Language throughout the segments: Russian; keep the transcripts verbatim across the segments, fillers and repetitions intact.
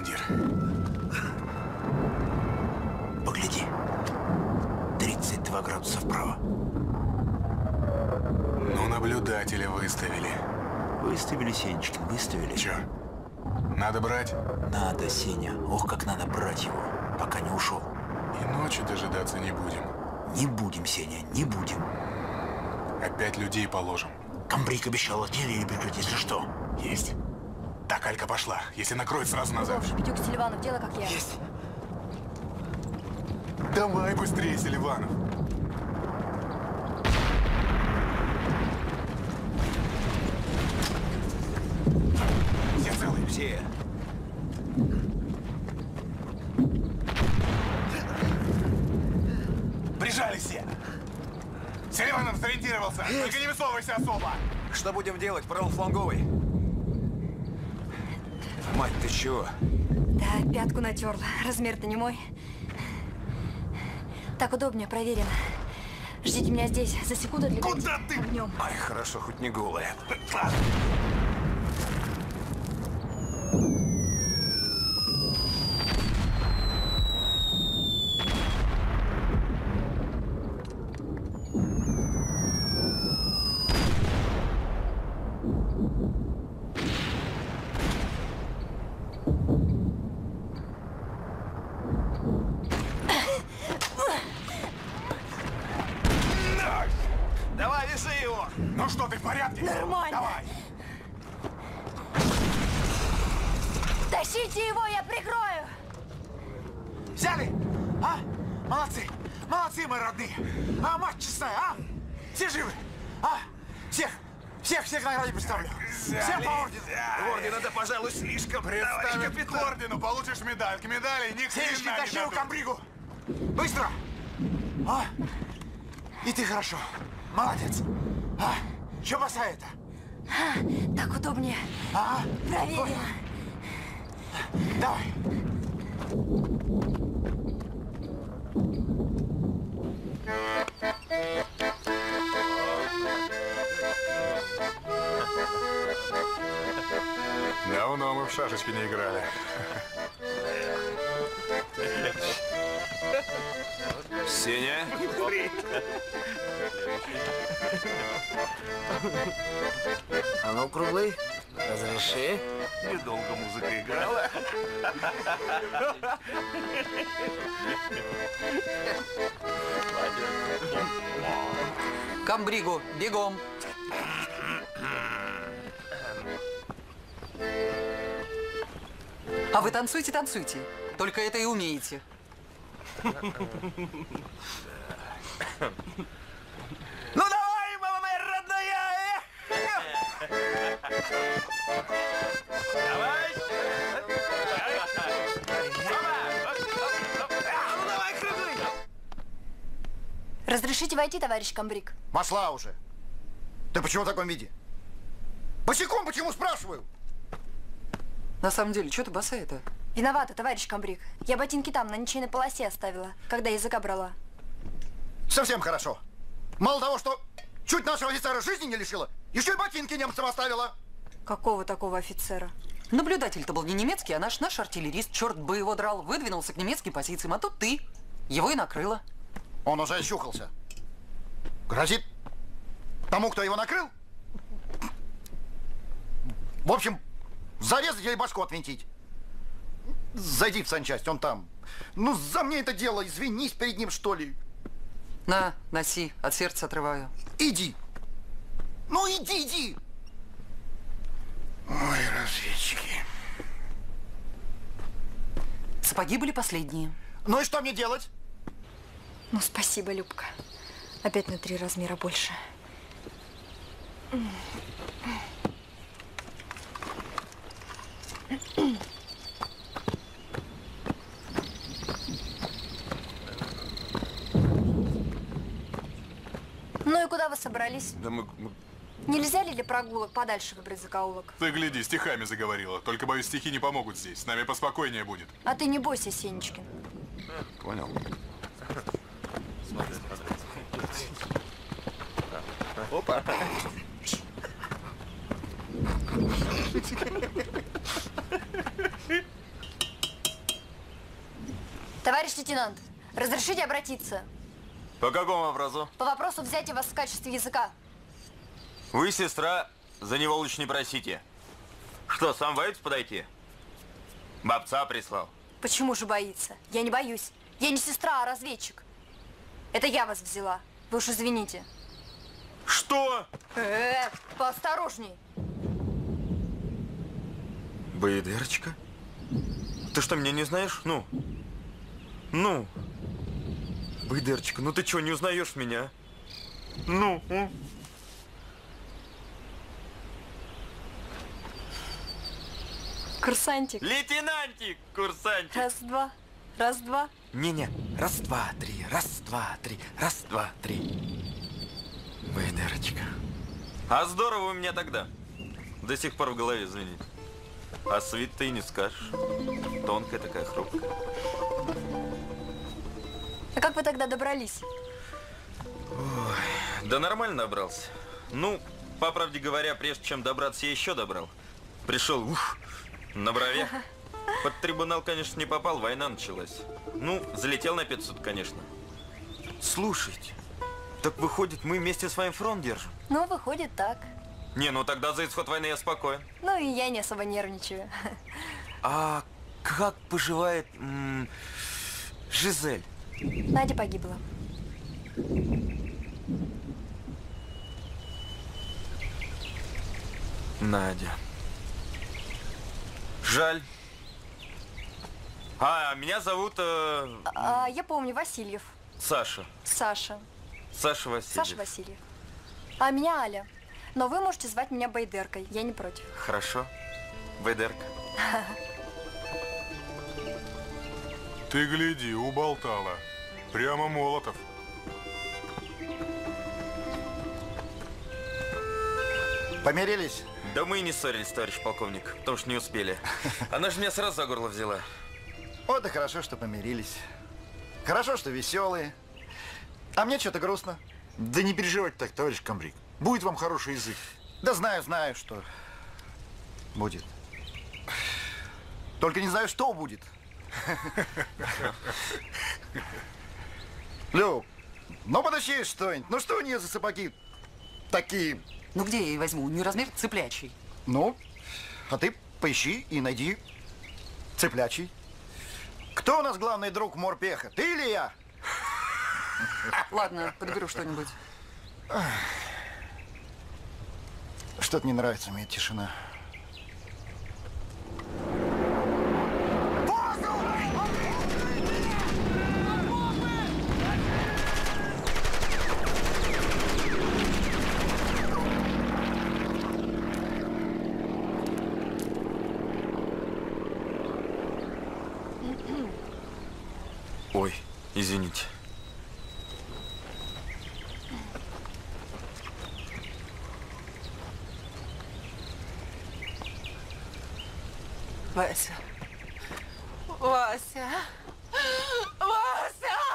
командир. Погляди. тридцать два градуса вправо. Ну, наблюдателя выставили. Выставили, Сенечкин, выставили. Чё? Надо брать? Надо, Сеня. Ох, как надо брать его, пока не ушел. И ночью дожидаться не будем. Не будем, Сеня, не будем. Опять людей положим. Комбриг обещал артиллерии прикрыть, если что. Есть. Так, Алька пошла. Если накроет, сразу назад. Петюк, Селиванов, делай как я. Есть. Давай быстрее, Селиванов. Все целые? Все. Прижали все. Селиванов сориентировался. Есть. Только не высовывайся особо. Что будем делать, правофланговый? Мать, ты чего? Да, пятку натерла. Размер-то не мой. Так удобнее, проверено. Ждите меня здесь. За секунду для Куда ты? Огнем. Ай, хорошо, хоть не голая. Давай, весы его! Ну что, ты в порядке? Нормально. Давай! Тащите его, я прикрою! Взяли? А? Молодцы! Молодцы, мои родные! А, мать честная, а? Все живы? А? Всех! Всех, всех награде представлю! Всем по ордену! Ордена, да, пожалуй, слишком. Представят к ордену, получишь медаль. К медали ни Сенечки, хрена не тащи его к дадут. комбригу! Быстро! А? И ты хорошо. Молодец. А? Че босая-то? А, так удобнее. Ага. Проверено. Давай. Давно мы в шашечки не играли. Сеня? А ну, круглый, разреши. Недолго музыка играла. Комбригу, бегом. А вы танцуйте, танцуйте. Только это и умеете. Ну давай, мама моя родная! Давай! Ну давай, круглый! Разрешите войти, товарищ комбриг? Пошла уже. Ты почему в таком виде? Босиком почему, спрашиваю? На самом деле, что ты босая-то? Виновата, товарищ комбриг. Я ботинки там, на ничейной полосе оставила, когда языка брала. Совсем хорошо. Мало того, что чуть нашего офицера жизни не лишила, еще и ботинки немцам оставила. Какого такого офицера? Наблюдатель-то был не немецкий, а наш, наш артиллерист. Черт бы его драл, выдвинулся к немецким позициям, а тут ты. Его и накрыло. Он уже ощухался. Грозит тому, кто его накрыл. В общем, зарезать или башку отвинтить. Зайди в санчасть, он там. Ну, за мне это дело, извинись перед ним, что ли. На, носи, от сердца отрываю. Иди. Ну, иди, иди. Ой, разведчики. Сапоги были последние. Ну и что мне делать? Ну, спасибо, Любка. Опять на три размера больше. Ну и куда вы собрались? Да мы, мы... Нельзя ли для прогулок подальше выбрать закоулок? Ты гляди, стихами заговорила. Только, боюсь, стихи не помогут здесь. С нами поспокойнее будет. А ты не бойся, Сенечкин. Понял. Опа. Товарищ лейтенант, разрешите обратиться? По какому вопросу? По вопросу взятия вас в качестве языка. Вы, сестра, за него лучше не просите. Что, сам боится подойти? Бабца прислал. Почему же боится? Я не боюсь. Я не сестра, а разведчик. Это я вас взяла. Вы уж извините. Что? Э-э, поосторожней. Боедерочка? Ты что, меня не знаешь? Ну? Ну? Боедерочка, ну ты что, не узнаешь меня? Ну? м? Курсантик. Лейтенантик, курсантик. Раз, два. Раз, два. Не-не, раз, два, три, раз, два, три, раз, два, три. Боедерочка. А здорово у меня тогда. До сих пор в голове звенит. А свит ты и не скажешь. Тонкая такая, хрупкая. А как вы тогда добрались? Да нормально добрался. Ну, по правде говоря, прежде чем добраться, я еще добрал. Пришел, ух, на бровях. Под трибунал, конечно, не попал, война началась. Ну, залетел на пять суток, конечно. Слушайте, так выходит, мы вместе с вами фронт держим? Ну, выходит так. Не, ну тогда за исход войны я спокоен. Ну, и я не особо нервничаю. А как поживает м, Жизель? Надя погибла. Надя. Жаль. А, меня зовут э, А, я помню, Васильев. Саша. Саша. Саша Васильев. Саша Васильев. А меня Аля. Но вы можете звать меня Байдеркой. Я не против. Хорошо. Байдерка. Ты гляди, уболтала. Прямо Молотов. Помирились? Да мы и не ссорились, товарищ полковник, потому что не успели. Она же меня сразу за горло взяла. Вот и хорошо, что помирились. Хорошо, что веселые. А мне что-то грустно. Да не переживайте так, товарищ комбриг. Будет вам хороший язык. Да знаю, знаю, что будет. Только не знаю, что будет. Люб, ну подожди что-нибудь. Ну что у нее за сапоги такие? Ну где я и возьму? У нее размер цыплячий. Ну, а ты поищи и найди цыплячий. Кто у нас главный друг морпеха? Ты или я? Ладно, подберу что-нибудь. Что-то не нравится мне тишина. Ой, извините. Вася. Вася. Вася!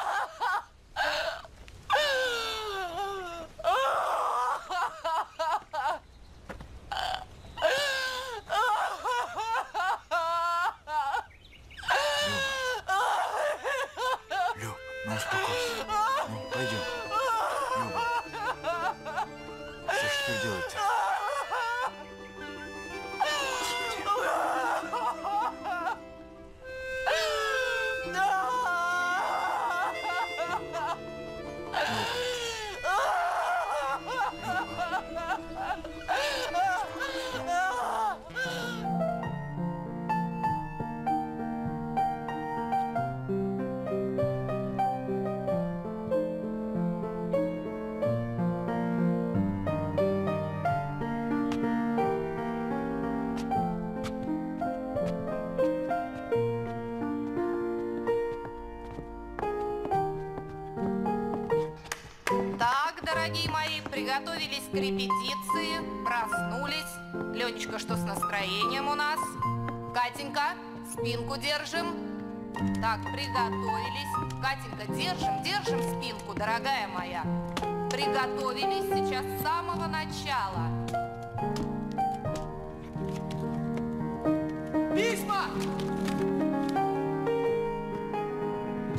Люб, ну успокойся. Ну, пойдем. Люба. Что ж теперь делать-то? Так, дорогие мои, приготовились к репетиции, проснулись. Ленечка, что с настроением у нас? Катенька, спинку держим. Так, приготовились. Катенька, держим, держим спинку, дорогая моя. Приготовились сейчас с самого начала. Письма!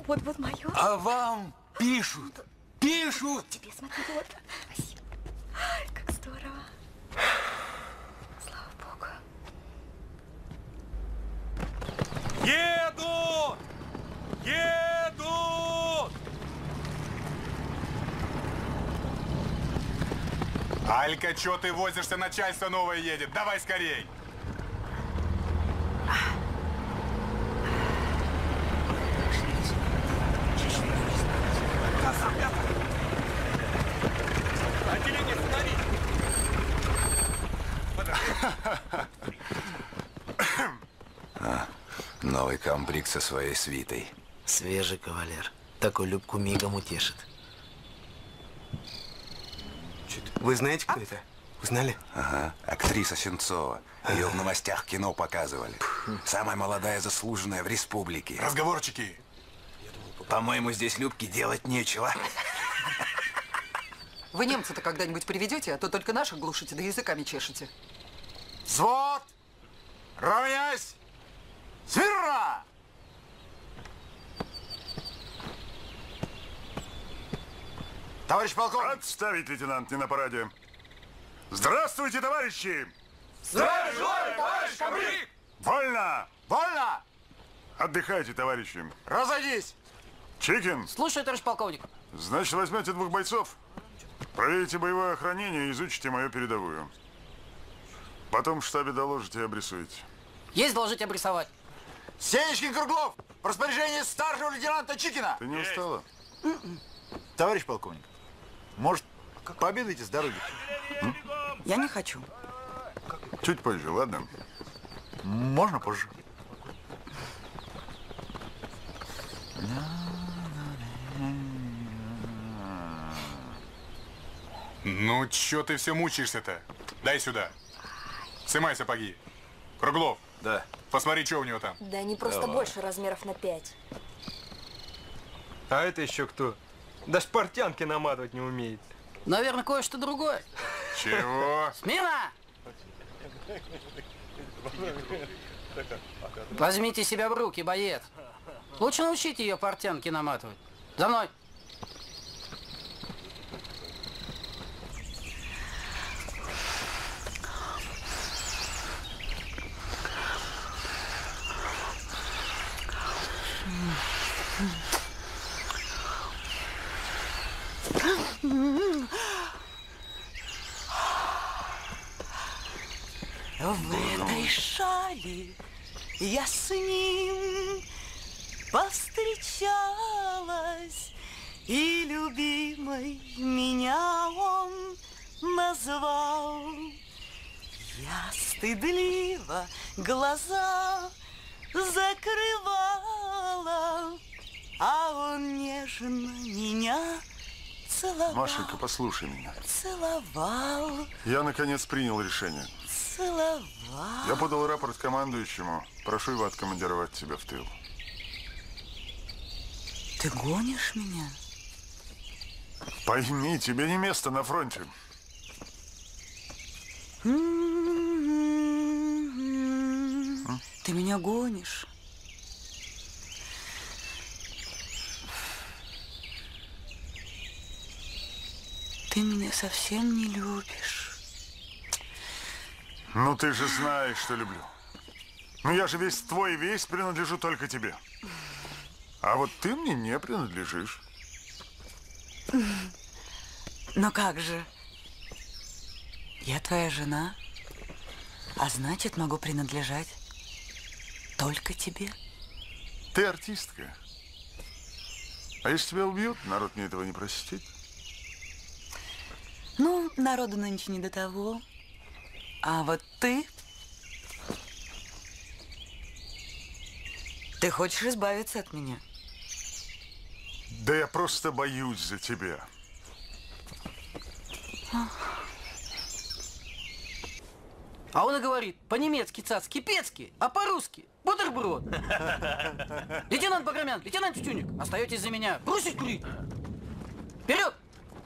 Вот, вот мое. А вам пишут, пишут. Тебе смотри, вот. Спасибо. Ай, как здорово. Слава Богу. Едут! Едут! Алька, чё ты возишься? Начальство новое едет. Давай скорей. А, новый комбриг со своей свитой. Свежий кавалер. Такой Любку мигом утешит. Вы знаете, кто это? Узнали? Ага, актриса Сенцова. Ее в новостях кино показывали. Самая молодая заслуженная в республике. Разговорчики. По-моему, здесь Любке делать нечего. Вы немца-то когда-нибудь приведете, а то только наших глушите, да языками чешете. Взвод! Равняйсь! Смирно! Товарищ полковник! Отставить, лейтенант, не на параде. Здравствуйте, товарищи! Здравия желаю, товарищ комбриг! Вольно! Вольно! Отдыхайте, товарищи. Разойдись! Чикин, Слушаю, товарищ полковник. значит, возьмете двух бойцов, проверите боевое охранение и изучите мою передовую. Потом в штабе доложите и обрисуете. Есть доложить обрисовать. Сенечкин Круглов! В распоряжении старшего лейтенанта Чикина! Ты не устала? Товарищ полковник, может, пообедаете с дороги? Я не хочу. Чуть позже, ладно? Можно позже. Ну, чё ты все мучаешься-то? Дай сюда. Сымай сапоги. Круглов. Да. Посмотри, что у него там. Да они просто Давай. больше размеров на пять. А это еще кто? Даже портянки наматывать не умеет. Наверное, кое-что другое. Чего? Смирно! Возьмите себя в руки, боец. Лучше научите ее портянки наматывать. За мной. В этой шали я с ним повстречалась, и любимой меня он назвал. Я стыдливо глаза закрывала, а он нежно меня целовал. Машенька, послушай меня. Целовал, Я, наконец, принял решение. целовал. Я подал рапорт командующему. Прошу его откомандировать тебя в тыл. Ты гонишь меня? Пойми, тебе не место на фронте. Ты меня гонишь. Ты меня совсем не любишь. Ну, ты же знаешь, что люблю. Ну, я же весь твой, весь принадлежу только тебе. А вот ты мне не принадлежишь. Но как же? Я твоя жена, а значит, могу принадлежать только тебе. Ты артистка. А если тебя убьют, народ мне этого не простит. Ну, народу нынче не до того. А вот ты... Ты хочешь избавиться от меня? Да я просто боюсь за тебя. А он и говорит, по-немецки цацки пецки, а по-русски бутерброд. Лейтенант Баграмян, лейтенант Тютюник, остаетесь за меня. Бросить курить. Вперед!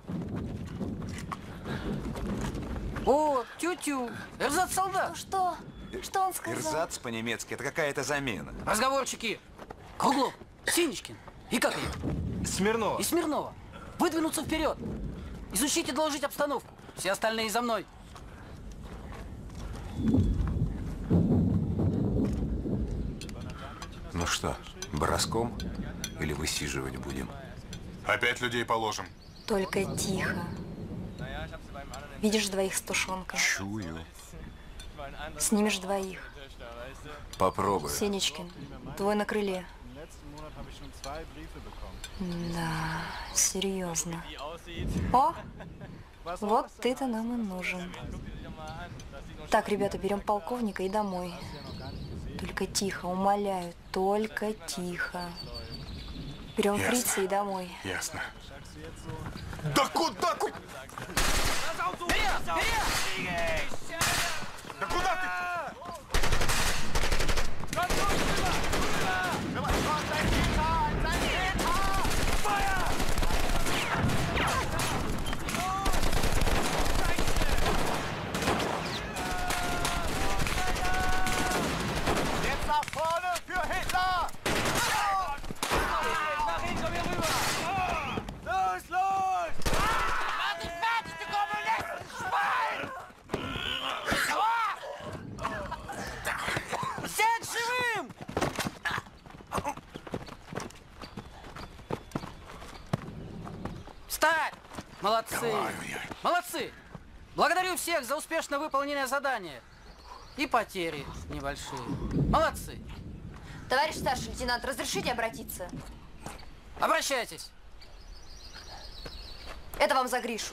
О, тю-тю, эрзац солдат. Ну что? Что он сказал? Эрзац по-немецки – это какая-то замена. Разговорчики. Круглов, Синичкин, И как ее? Смирнова. И Смирнова. Выдвинуться вперед. Изучить и доложить обстановку. Все остальные за мной. Ну что, броском или высиживать будем? Опять людей положим. Только тихо. Видишь двоих с тушенкой? Чую. Снимешь двоих. Попробуй. Сенечкин, твой на крыле. Да, серьезно. О, вот ты-то нам и нужен. Так, ребята, берем полковника и домой. Только тихо, умоляю, только тихо. Берем Ясно. фрица и домой. Ясно. Да куда? Ку... Да куда ты? Взять живым! Встать! Молодцы! Молодцы! Благодарю всех за успешно выполненное задание. И потери небольшие. Молодцы! Товарищ старший лейтенант, разрешите обратиться? Обращайтесь. Это вам за Гришу.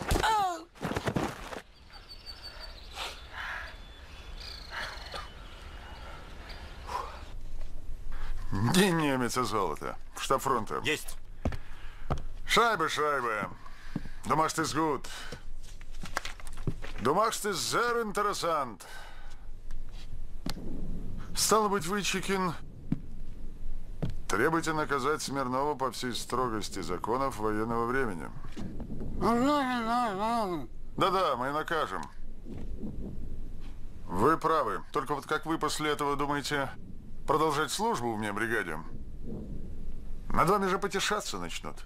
День немец и золото. Штаб фронта. Есть. Шайба, шайба. Du machst es gut. Du machst es sehr interessant. Стало быть, вы, Чикин, требуете наказать Смирнова по всей строгости законов военного времени. Да-да, мы накажем. Вы правы. Только вот как вы после этого думаете продолжать службу в мне бригаде? Над вами же потешаться начнут.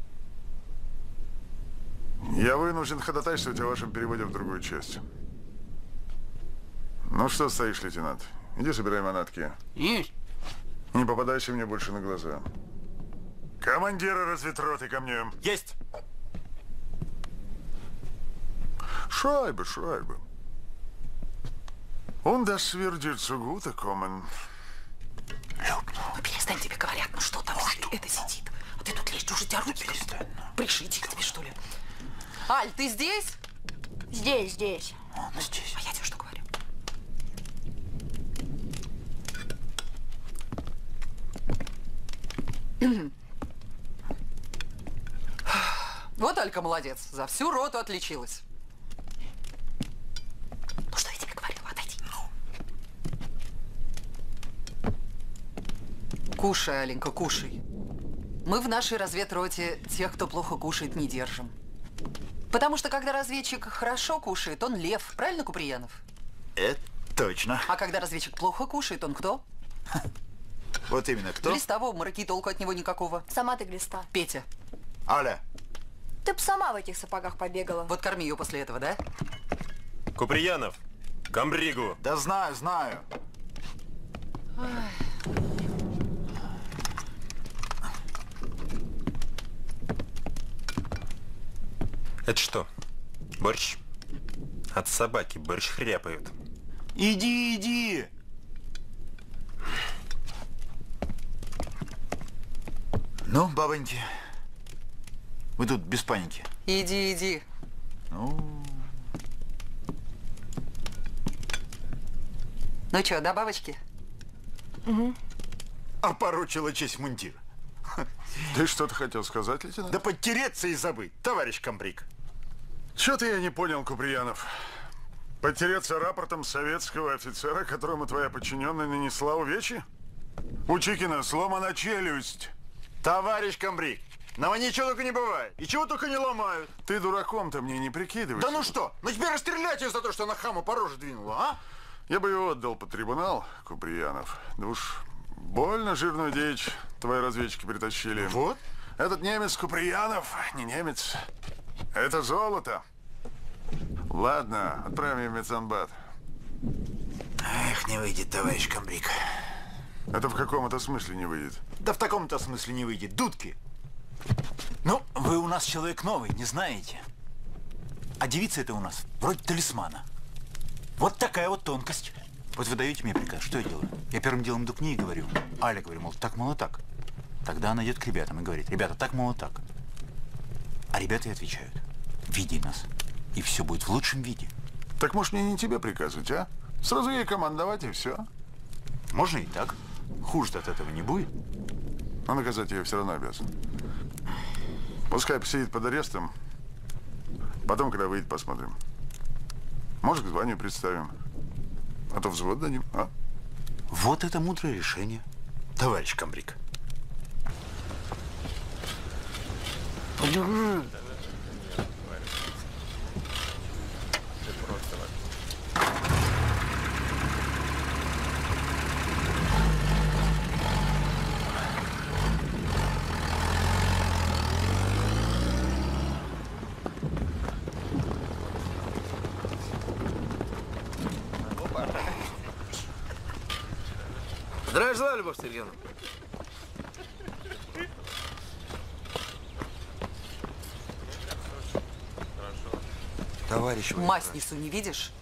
Я вынужден ходатайствовать о вашем переводе в другую часть. Ну что стоишь, лейтенант? Иди собирай манатки. Есть. Не попадайся мне больше на глаза. Командира разведроты ко мне. Есть. Schreibe, schreibe. Und das wird dir zugute kommen. Ну перестань, тебе говорят, ну что там, это сидит. А ты тут лезешь, уже тебя руки пришить к тебе, что ли? Аль, ты здесь? Здесь, здесь. Ну здесь. А я тебе что говорю? Вот Алька молодец, за всю роту отличилась. Ну что я тебе говорила, отойди. Кушай, Аленька, кушай. Мы в нашей разведроте тех, кто плохо кушает, не держим. Потому что когда разведчик хорошо кушает, он лев. Правильно, Куприянов? Это точно. А когда разведчик плохо кушает, он кто? Вот именно, кто? Глиста в обмороке, толку от него никакого. Сама ты глиста. Петя. Аля. Ты б сама в этих сапогах побегала. Вот корми ее после этого, да? Куприянов, комбригу. Да знаю, знаю. Это что? Борщ? От собаки борщ хряпают. Иди, иди. Ну, бабоньки, вы тут без паники. Иди, иди. Ну, ну что, да, бабочки? Угу. опорочила честь мундира. Ты что-то хотел сказать, лейтенант? Да подтереться и забыть, товарищ комбриг. Чё-то я не понял, Куприянов. Подтереться рапортом советского офицера, которому твоя подчиненная нанесла увечья? У Чикина сломана челюсть. Товарищ комбриг, нам ничего только не бывает. И чего только не ломают. Ты дураком-то мне не прикидывайся. Да ну что, ну теперь расстрелять ее за то, что она хаму по роже двинула, а? Я бы его отдал под трибунал, Куприянов. Да уж Больно жирную дичь твои разведчики притащили. Вот. Этот немец Куприянов, не немец. Это золото. Ладно, отправим его в медсанбат. Эх, не выйдет, товарищ комбриг. Это в каком-то смысле не выйдет? Да в таком-то смысле не выйдет. Дудки. Ну, вы у нас человек новый, не знаете. А девица это у нас вроде талисмана. Вот такая вот тонкость. Вот вы даете мне приказ, что я делаю? Я первым делом иду к ней и говорю. Аля, говорю, мол, так, мол, так. Тогда она идет к ребятам и говорит, ребята, так, мол, так. А ребята и отвечают, види нас. И все будет в лучшем виде. Так может мне не тебе приказывать, а? Сразу ей командовать и все. Можно и так. Хуже от этого не будет. Но наказать ее все равно обязан. Пускай посидит под арестом. Потом, когда выйдет, посмотрим. Может, к званию представим. А то взвод дадим, а? Вот это мудрое решение, товарищ комбриг. Здравия желаю, Любовь Сергеевна. Товарищ Масницу не видишь?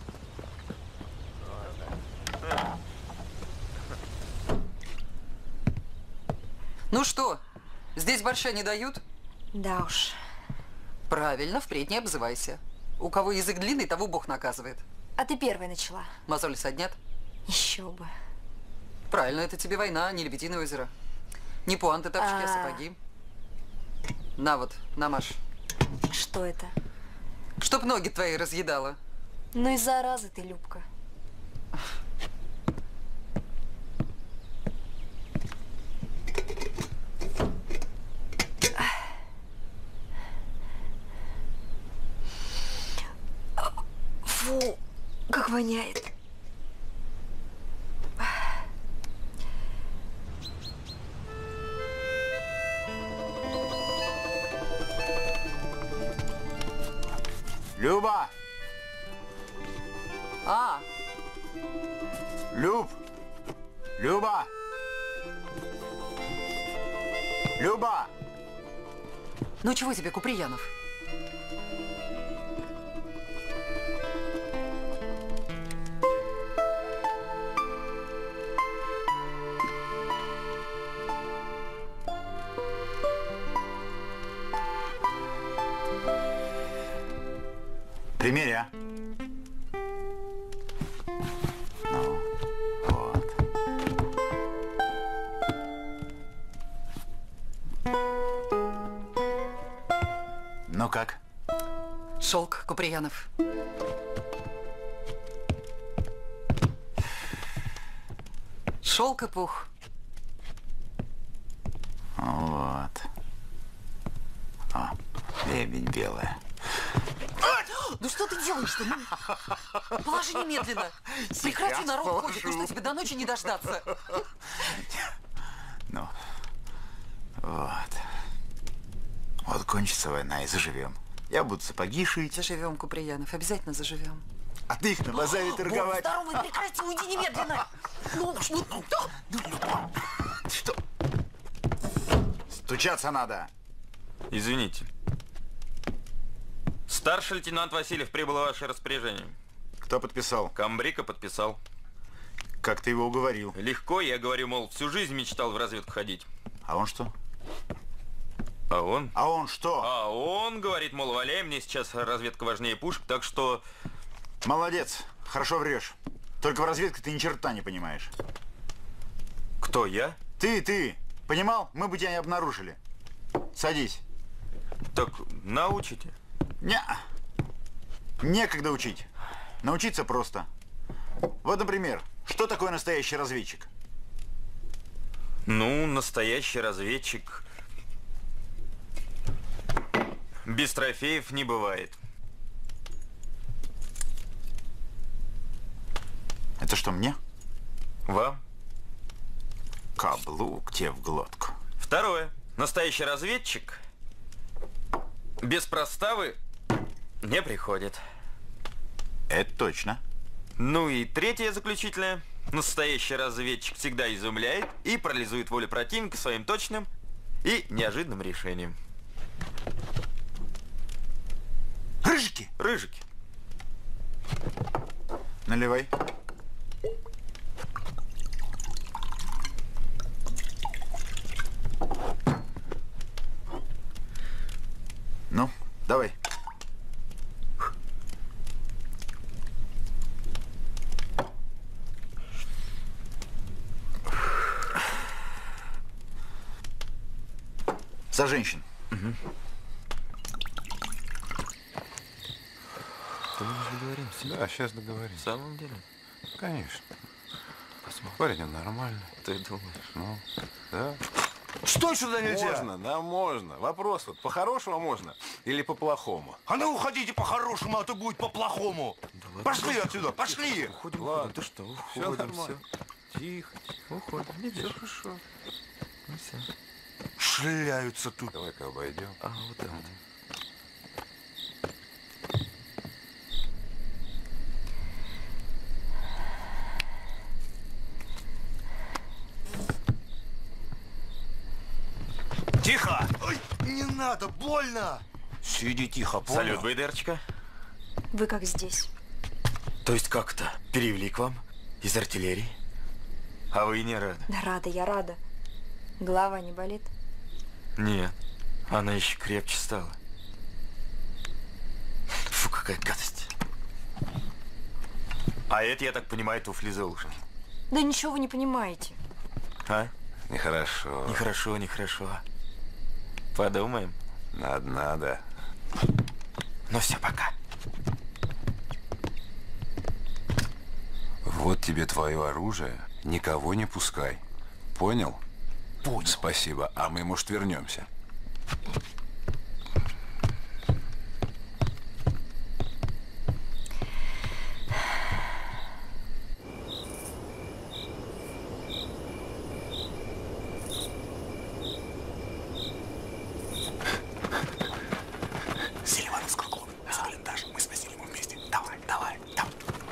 Ну что, здесь борща не дают? Да уж. Правильно, впредь не обзывайся. У кого язык длинный, того Бог наказывает. А ты первая начала. Мозоли соднят? Еще бы. Правильно, это тебе война, а не Лебединое озеро. Не пуанты, тапочки, а сапоги. На вот, намажь. Что это? Чтоб ноги твои разъедала. Ну и зараза ты, Любка. Фу, как воняет. Люба! А! Люб! Люба! Люба! Ну чего тебе, Куприянов? Примерь, а? Ну, вот. Ну как? Шелк, Куприянов. Шелк и пух. Вот. О, лебедь белая. Ну что ты делаешь-то? Ну, положи немедленно. Прекрати, народ ходит. Ну что, тебе до ночи не дождаться? Ну, вот. Вот кончится война и заживем. Я буду сапоги шить. Заживем, Куприянов, обязательно заживем. А ты их на базаре торговать. Здоровый, прекрати, уйди немедленно. Ну, ну, что? Стучаться надо. Извините. Старший лейтенант Васильев прибыл в ваше распоряжение. Кто подписал? Комбриг подписал. Как ты его уговорил? Легко, я говорю, мол, всю жизнь мечтал в разведку ходить. А он что? А он? А он что? А он говорит, мол, валяй, мне сейчас разведка важнее пушек, так что... Молодец, хорошо врешь. Только в разведке ты ни черта не понимаешь. Кто, я? Ты, ты. Понимал? Мы бы тебя не обнаружили. Садись. Так научите? Не, некогда учить. Научиться просто. Вот, например, что такое настоящий разведчик? Ну, настоящий разведчик... Без трофеев не бывает. Это что, мне? Вам? Каблук тебе в глотку. Второе. Настоящий разведчик без проставы не приходит. Это точно. Ну и третье, заключительное. Настоящий разведчик всегда изумляет и парализует волю противника своим точным и неожиданным решением. Рыжики! Рыжики. Наливай. Ну, давай. За женщин. Угу. То мы не договоримся. Да, сейчас договоримся. В самом деле? Конечно. Посмотрим. Парень, он нормальный. Ты думаешь? Ну, да. Стой сюда нельзя! Можно, да, можно. Вопрос вот, по-хорошему можно или по-плохому? А ну уходите по-хорошему, а то будет по-плохому. Да пошли отсюда, пошли! Уходим, Ладно. уходим. Ты что, Все уходим, нормально. все. Тихо. Уходим, видишь? Все хорошо. Ну все. Шляются тут. Давай-ка обойдем. А, вот так вот. Тихо! Ой, не надо, больно! Сиди тихо, понял? Салют, БДРчика. Вы как здесь? То есть как-то перевели к вам из артиллерии? А вы не рады? Да рада, я рада. Голова не болит? Нет, она еще крепче стала. Фу, какая гадость. А это, я так понимаю, туфли Золушки. Да ничего вы не понимаете. А? Нехорошо. Нехорошо, нехорошо. Подумаем. Надо, надо. Ну все, пока. Вот тебе твое оружие. Никого не пускай. Понял? Понял. Спасибо. А мы, может, вернемся. Селивановскую клуб. За блиндаж. Мы сносили его вместе. Давай, давай, давай.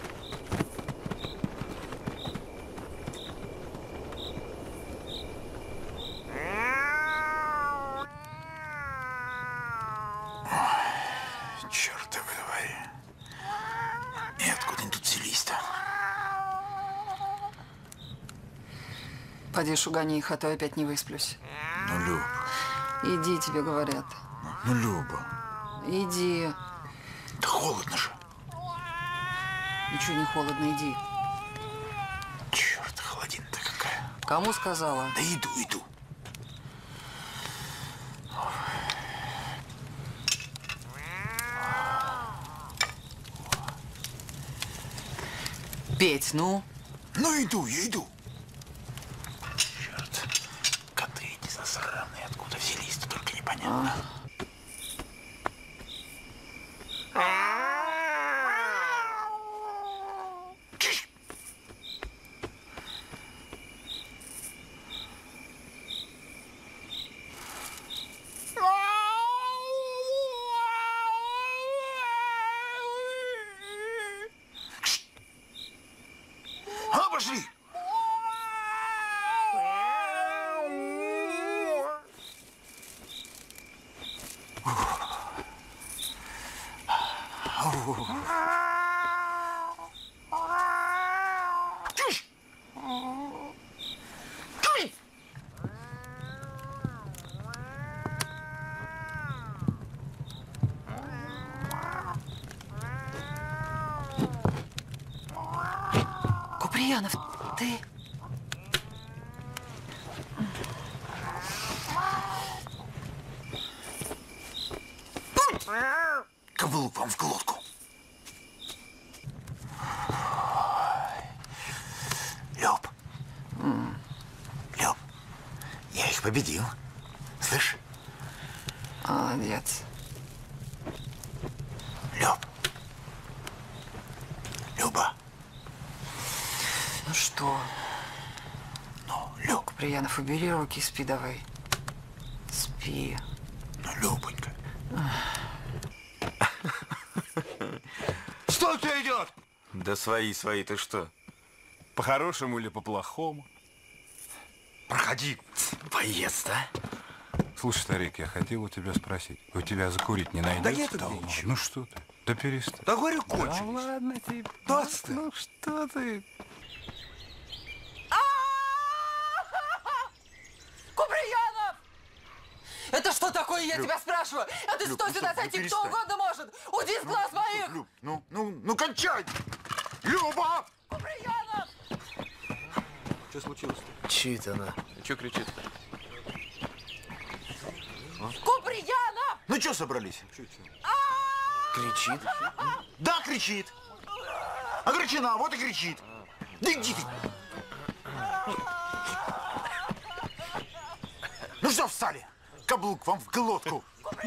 Чёртовы дворе. И откуда они тут взялись-то? Поди шугани их, а то опять не высплюсь. Ну, Люб, Иди, тебе говорят. ну, Люба. Иди. Да холодно же. Ничего не холодно, иди. Черт, холодина-то какая. Кому сказала? Да иду, иду. Петь, ну. Ну, иду, я иду. Черт, коты эти засранные, откуда взялись-то, только непонятно. Чш. А, пошли! Тише! Тише! Куприянов, ты... Каблук вам в глотку. Люб. Люб, я их победил. Слышь? Молодец. Люб. Люба. Ну что? Ну, Куприянов, убери руки, спи давай. Спи. Ну, Любонька. Что у тебя идет? Да свои, свои, ты что? По-хорошему или по-плохому? Проходи. Боец, да? Слушай, старик, я хотел у тебя спросить. У тебя закурить не найдется? Да нет, давно? Ильич. Ну что ты? Да перестань. Да говорю, кончились. Да ладно тебе. Тост. Ну что ты? Куприянов! Это что такое, я Люб. тебя спрашиваю? А ты Люб, стой ну сюда что, ну сойти, кто перестань. угодно может! Уйди с глаз моих! Люб, ну, ну, ну, кончай! Люба! Куприянов! Что случилось-то? Чит она. Че кричит? Куприянов! Ну что собрались? Кричит? Да, кричит. Огорчена, вот и кричит. Да иди ты. Ну что встали? Каблук вам в глотку.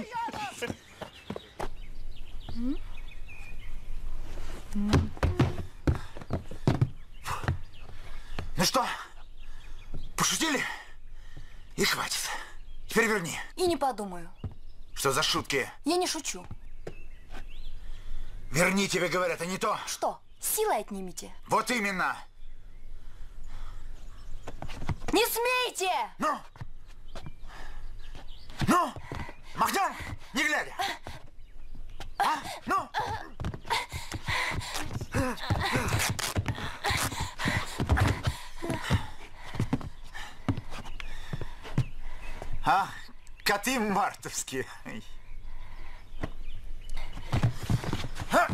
Ну что, пошутили? И хватит. Теперь верни. И не подумаю. Что за шутки? Я не шучу. Верни, тебе говорят, а не то. Что? Силой отнимите. Вот именно. Не смейте! Ну? Ну? Махнем, не глядя. А? Ну? А? Коты мартовские. А?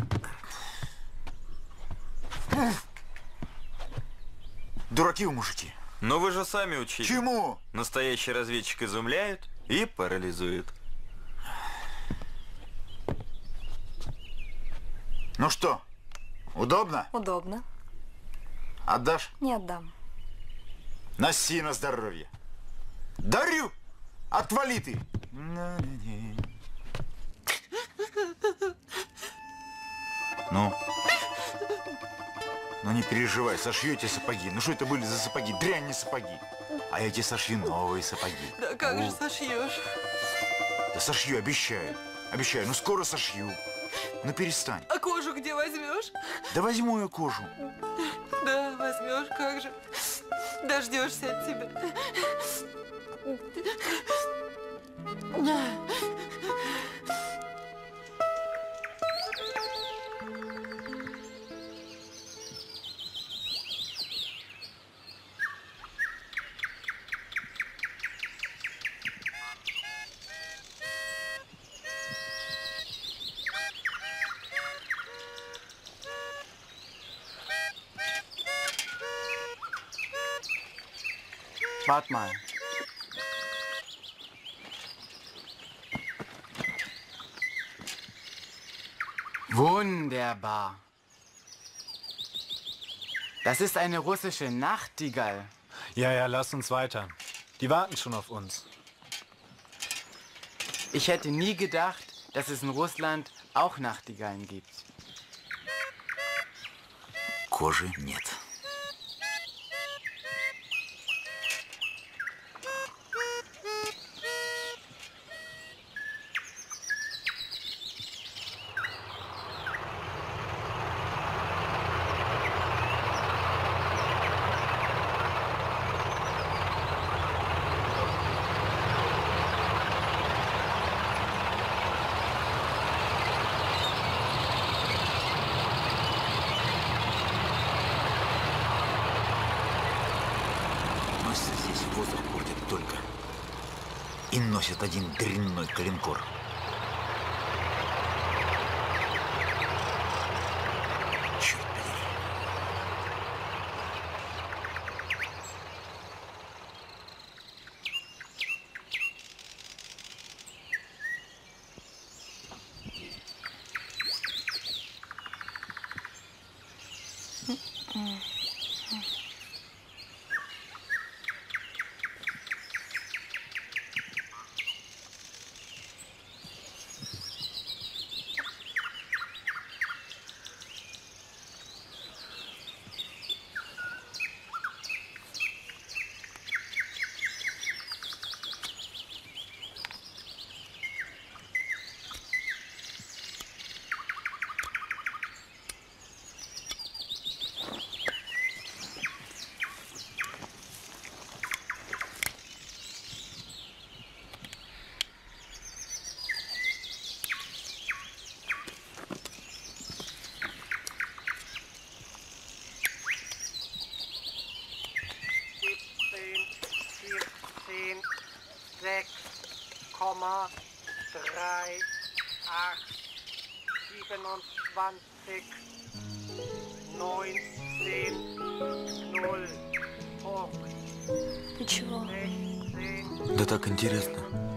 Дураки вы, мужики. Но вы же сами учили. Чему? Настоящий разведчик изумляет и парализует. Ну что, удобно? Удобно. Отдашь? Не отдам. Носи на здоровье. Дарю! Отвали ты! Ну? Ну не переживай, сошьете сапоги. Ну что это были за сапоги? Дрянь, не сапоги. А я тебе сошью новые сапоги. Да как О. же сошьешь? Да сошью, обещаю. Обещаю, ну скоро сошью. Ну перестань. А кожу где возьмешь? Да возьму я кожу. Да, возьмешь, как же. Дождешься от тебя. Warte mal. Wunderbar. Das ist eine russische Nachtigall. Ja, ja, lass uns weiter. Die warten schon auf uns. Ich hätte nie gedacht, dass es in Russland auch Nachtigallen gibt. Кожи нет. Носятся здесь, воздух портят только. И носят один дрянной калинкор. Черт подери. sechs Komma drei acht siebenundzwanzig neunzehn null. Ты чего? Да так интересно.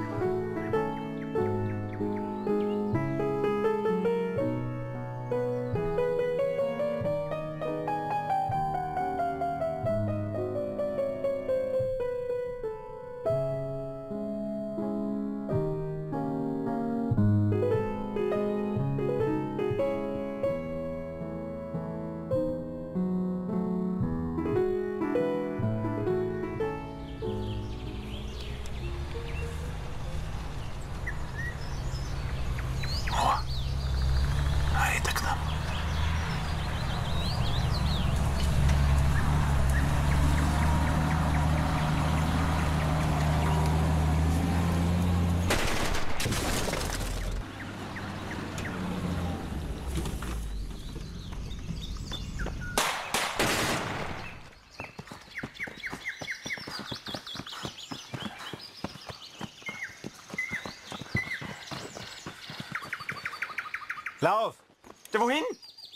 Lauf! Ja, wohin?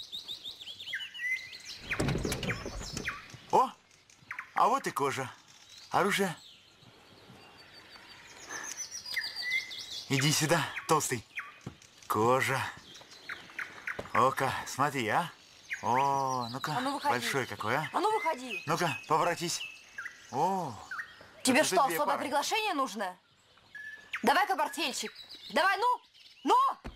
О, а вот и кожа. Оружие. Иди сюда, толстый. Кожа. О-ка, смотри, а? О, ну-ка, А ну выходи. большой какой, а? А ну выходи. Ну-ка, поворотись. О, Тебе это что, две особое пары. приглашение нужно? Давай-ка, портфельчик. Давай, ну! Ну!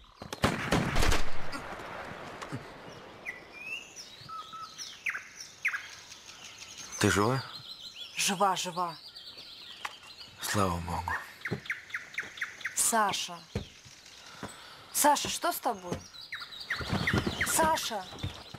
Ты жива? Жива, жива. Слава Богу. Саша. Саша, что с тобой? Саша.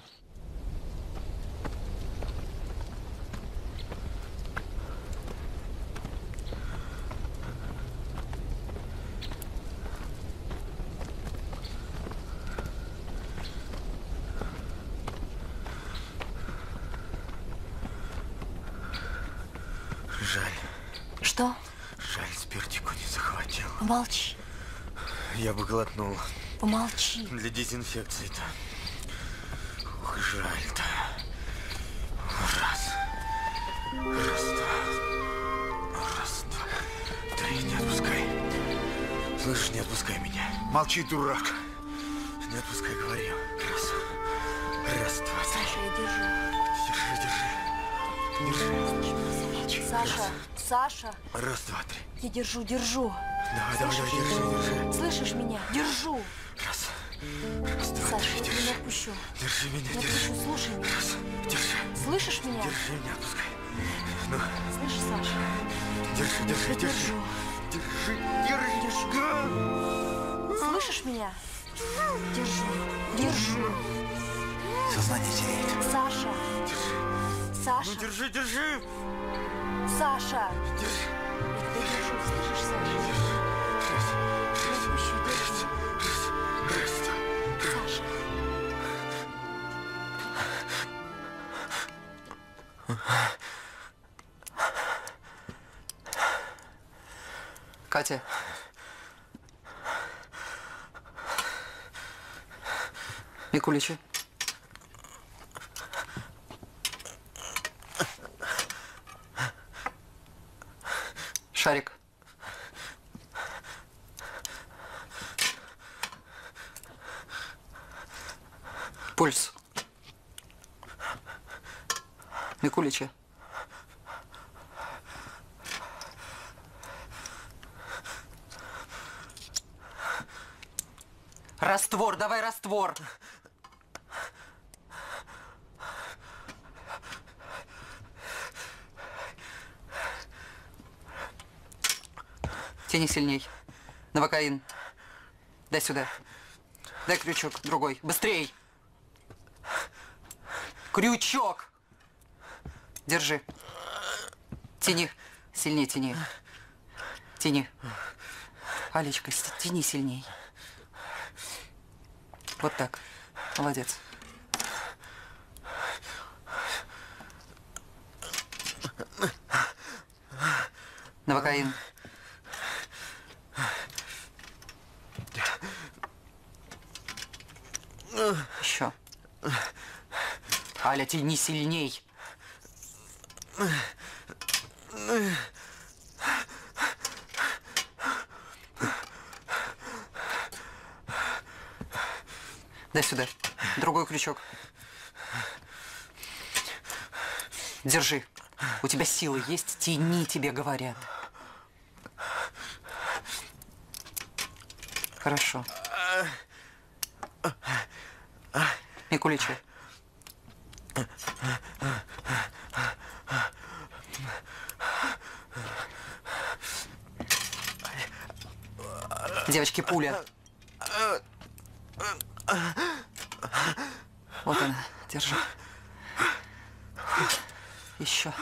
Жаль. Что? Жаль, спиртику не захватил. Помолчи. Я бы глотнул. Помолчи. Для дезинфекции-то. Ух, жаль-то. Раз. Раз, два. Раз, два. Три, не отпускай. Слышишь, не отпускай меня. Молчи, дурак. Не отпускай, говорю. Раз. Раз, два, три. Саша, я держу. Держи, держи. Держи. Саша, Саша. Раз, два, три. Я держу, держу. Давай, давай, давай, держи, держи. Слышишь меня? Держу. Раз. Раз, два, Саша, три, я тебя держи. не отпущу. Держи меня, Не держи. отпущу, слушай меня. Раз. Держи. Слышишь меня? Держи меня, отпускай. Ну, Слышишь, Саша? держи, держи, Я держи. держу. Держи, держи. Слышишь меня? Держу. Держу. Сознание теряет. Саша. Саша. Ну, держи, держи. Саша. Держи. Я тебя держу, слышишь, Саша? Не отпущу, держу. Саша. Катя. Микулича. Шарик. Пульс. Микулича. Раствор, давай раствор. Тяни сильней. Новокаин. Дай сюда. Дай крючок другой. Быстрей. Крючок. Держи. Тяни. Сильнее тяни. Тяни. Алечка, тяни сильней. Вот так. Молодец. Новокаин. говоря, тяни сильней. Дай сюда. Другой крючок. Держи. У тебя силы есть? Тяни, тебе говорят. Хорошо. Микулича. Девочки, пуля. Вот она, держи. Еще.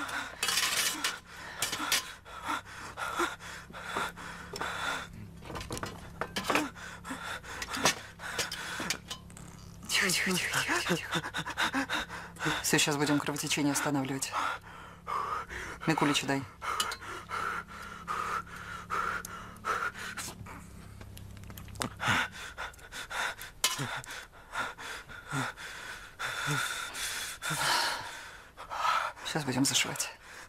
Тихо, тихо, тихо, тихо, тихо. Все, сейчас будем кровотечение останавливать. Микулича дай. Сейчас будем зашивать.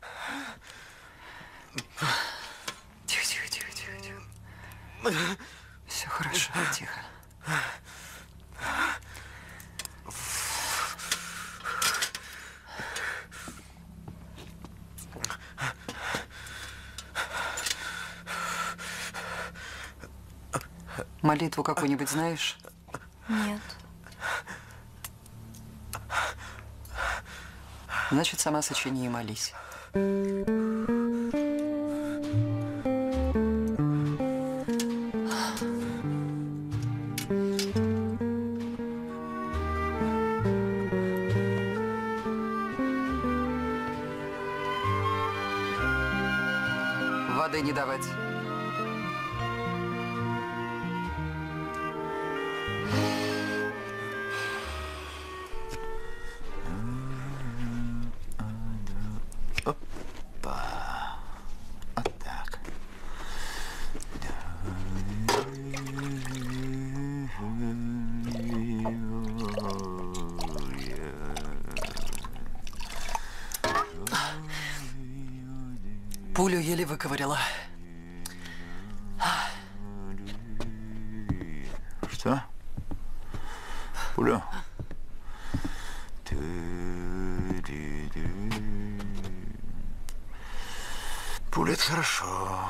Тихо, тихо, тихо, тихо, тихо. Все хорошо, тихо. Молитву какую-нибудь знаешь? Нет. Значит, сама сочини и молись. Воды не давать. Пулю еле выковыряла. Что? Пулю? Пуля — это хорошо.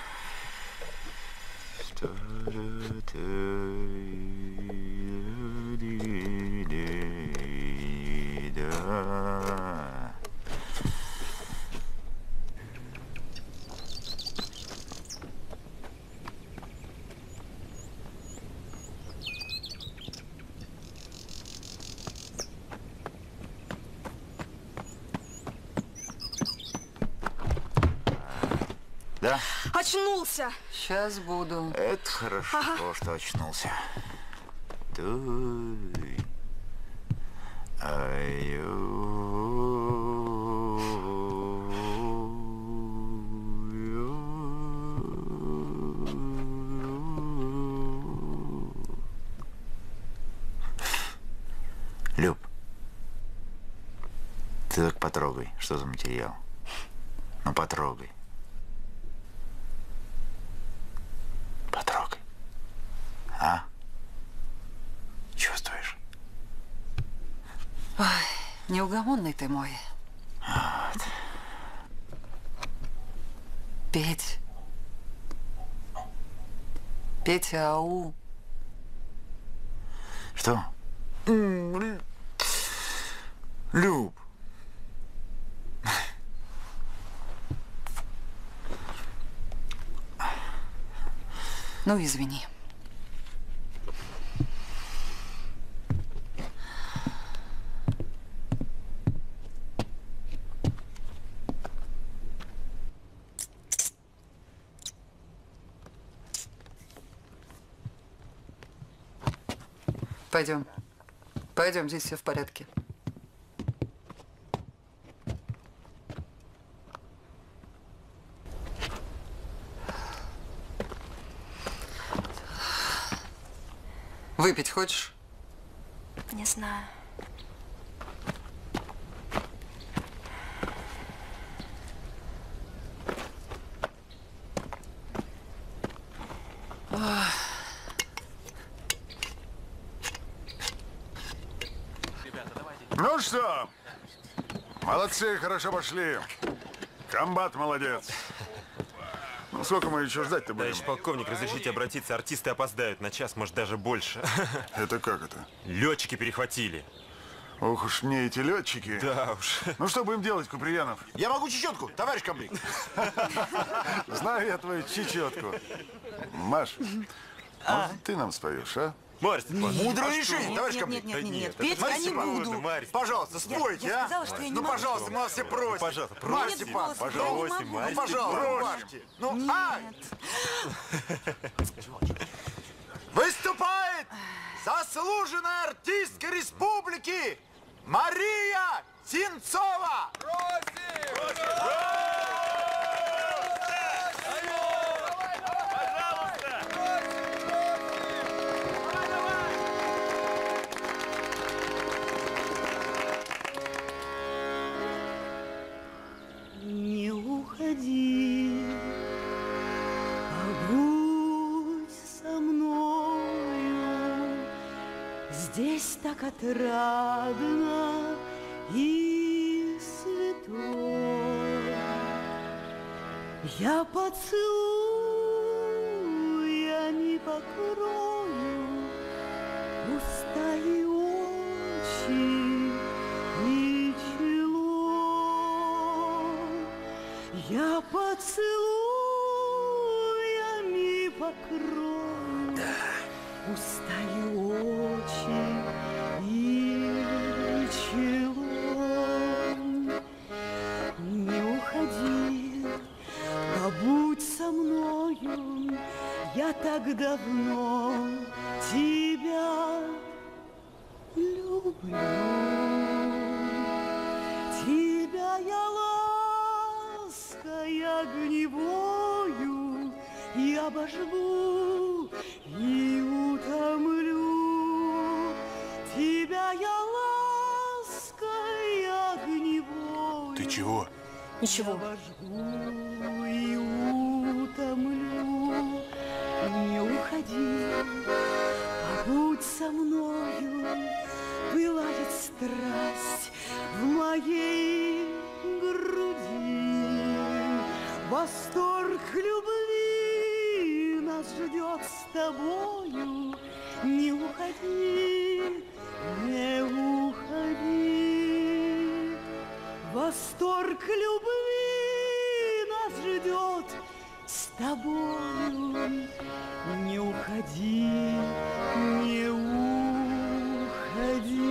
Да? Очнулся. Сейчас буду. Это хорошо, Ага. что очнулся. Дуй. Люб, ты так потрогай, что за материал. Ну, потрогай. Потрогай. А? Чувствуешь? Ой, неугомонный ты мой. Вот. Петь. Петя, ау. Что? Люб. Ну, извини. Пойдем. Пойдем, здесь все в порядке. Выпить хочешь? Не знаю. что, молодцы, хорошо пошли. Комбат молодец. Ну, сколько мы еще ждать-то будем? Товарищ полковник, разрешите обратиться, артисты опоздают на час, может, даже больше. Это как это? Летчики перехватили. Ох уж мне эти летчики. Да уж. Ну что будем делать, Куприянов? Я могу чечетку, товарищ комбриг. Знаю я твою чечетку. Маш, а? Может, ты нам споешь, а? Марья Степановна. Мудрое решение, товарищ комбриг. Нет, нет, нет, нет, это петь я Марья не Степановна, буду. Марья Пожалуйста, спойте, я а? сказала, что я не Ну, могу. пожалуйста, мы вас все просим. Пожалуйста, Марья просим. Степановна, Пожалуйста, Я не Марья ну, пожалуйста, Степановна. башки. Ну, ай! Выступает заслуженная артистка республики Мария Синцова! Не уходи, побудь со мною. Здесь так отрадно и святой. Я поцелуями покрою уста и очи и чело. Я поцелуями покрою уста и очи и чело. Не уходи, побудь со мною, я так давно тебя люблю. Тебя я лаской огневою и обожгу, и утомлю. Тебя я лаской огневою. Ты чего? Ничего. Обожгу и утомлю. Не уходи, побудь со мною. Пылает страсть в моей груди. Восторг любви нас ждет с тобою. Не уходи, не уходи. Восторг любви нас ждет с тобою. Не уходи, не уходи,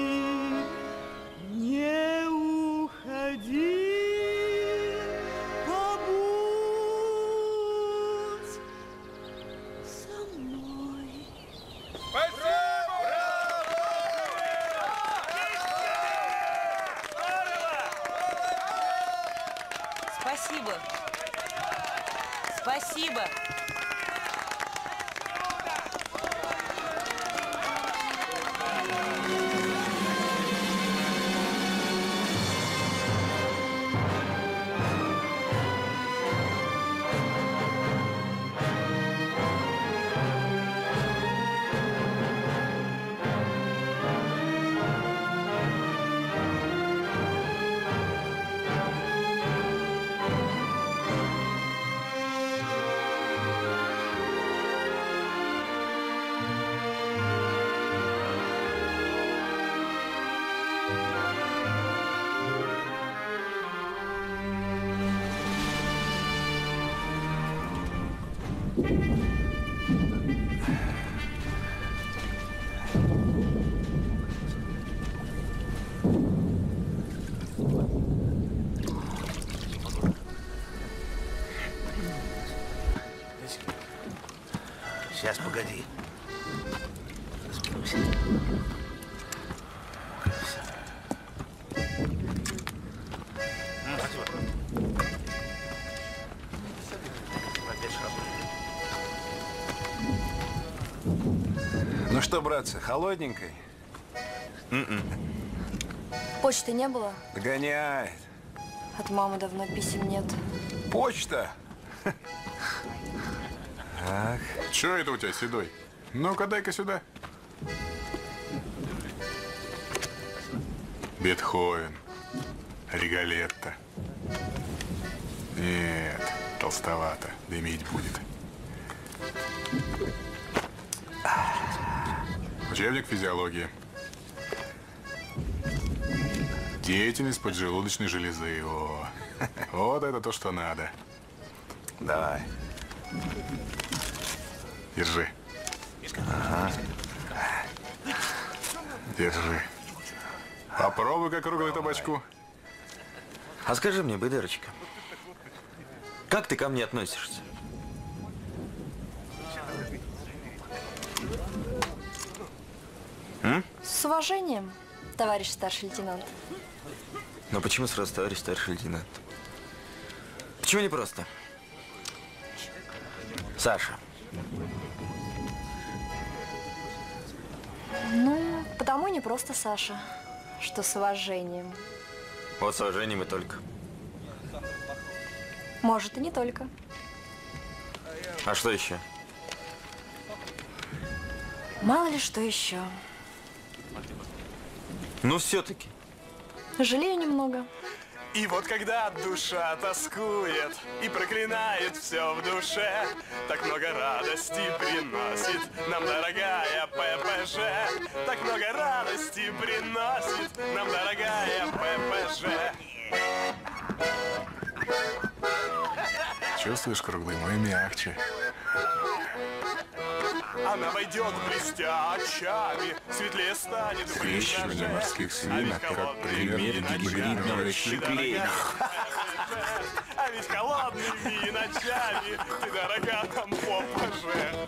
не уходи. Побудь со мной. Спасибо. Спасибо. Сейчас, погоди. Разберусь. Ну что, братцы, холодненькой? Почты не было? Догоняет. От мамы давно писем нет. Почта. Так. Че это у тебя, Седой? Ну-ка, дай-ка сюда. Бетховен, Риголетто. Нет, толстовато, дымить будет. Учебник физиологии. Деятельность поджелудочной железы. О, вот это то, что надо. Давай. Держи. Ага. Держи. Попробуй как круглую табачку. А скажи мне, Бедерочка, как ты ко мне относишься? М? С уважением, товарищ старший лейтенант. Но почему сразу товарищ старший лейтенант? Почему не просто? Саша. Ну, потому не просто Саша, что с уважением. Вот с уважением и только. Может, и не только. А что еще? Мало ли что еще. Ну, все-таки. Жалею немного. И вот когда душа тоскует и проклинает все в душе, так много радости приносит нам дорогая ППЖ. Так много радости приносит нам дорогая ППЖ. Чувствуешь, круглый мой мягче. Она войдет, блестя очами, светлее станет в Скрещивание морских свинок, как пример гибридного щепления. А ведь холодными ночами ты дорога нам ППЖ.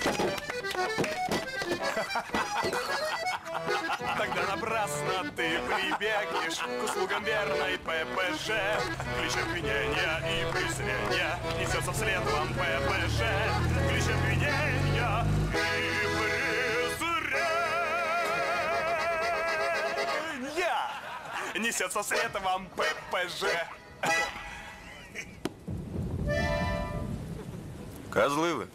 Тогда напрасно ты прибегнешь к услугам верной ППЖ. Клич обвинения и презрения несется вслед вам ППЖ. Клич обвинения и презрения несется вслед вам ППЖ. Козлы вы.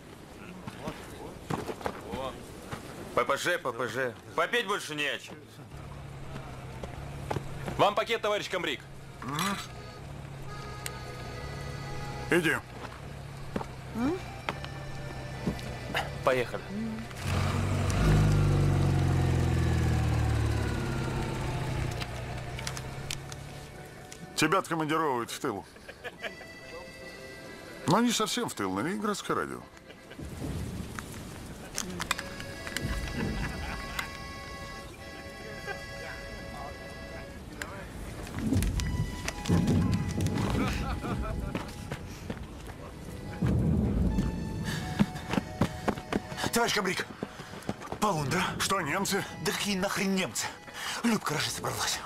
ППЖ, ППЖ. Попеть больше не о чем. Вам пакет, товарищ комбриг. Иди. Поехали. Тебя откомандировывают в тыл. Но не совсем в тыл, на Ленинградское радио. Товарищ комбриг, полундра. Что, немцы? Да какие нахрен немцы? Любка рожать собралась.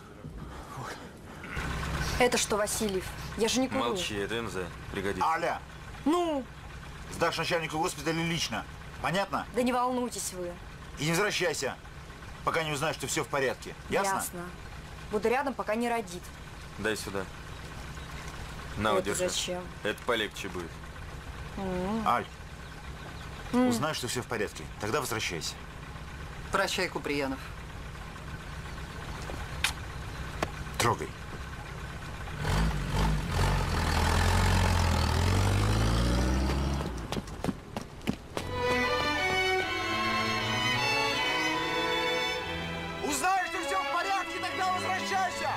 Это что, Васильев? Я же не курю. Молчи, это эн зэ. Пригодится. Аля, Ну, сдашь начальнику госпиталя лично. Понятно? да не волнуйтесь вы. И не возвращайся, пока не узнаешь, что все в порядке. Ясно? Ясно. Буду рядом, пока не родит. Дай сюда. На, Это удержи. зачем? Это полегче будет. М. Аль, М. узнаешь, что все в порядке. Тогда возвращайся. Прощай, Куприянов. Трогай. Узнаешь, что все в порядке, тогда возвращайся!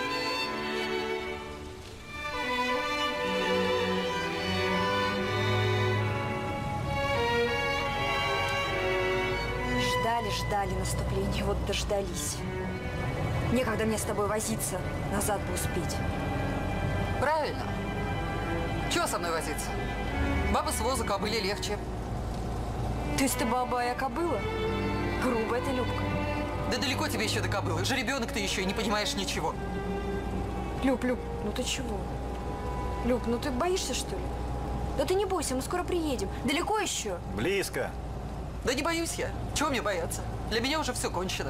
Ждали, ждали наступления, вот дождались. Некогда мне с тобой возиться, назад бы успеть. Правильно. Чего со мной возиться? Баба с воза, кобыле легче. То есть ты баба, а я кобыла? Грубая ты, Любка. Да далеко тебе еще до кобылы. Жеребенок ты еще и не понимаешь ничего. Люб, Люб, ну ты чего? Люб, ну ты боишься, что ли? Да ты не бойся, мы скоро приедем. Далеко еще? Близко. Да не боюсь я. Чего мне бояться? Для меня уже все кончено.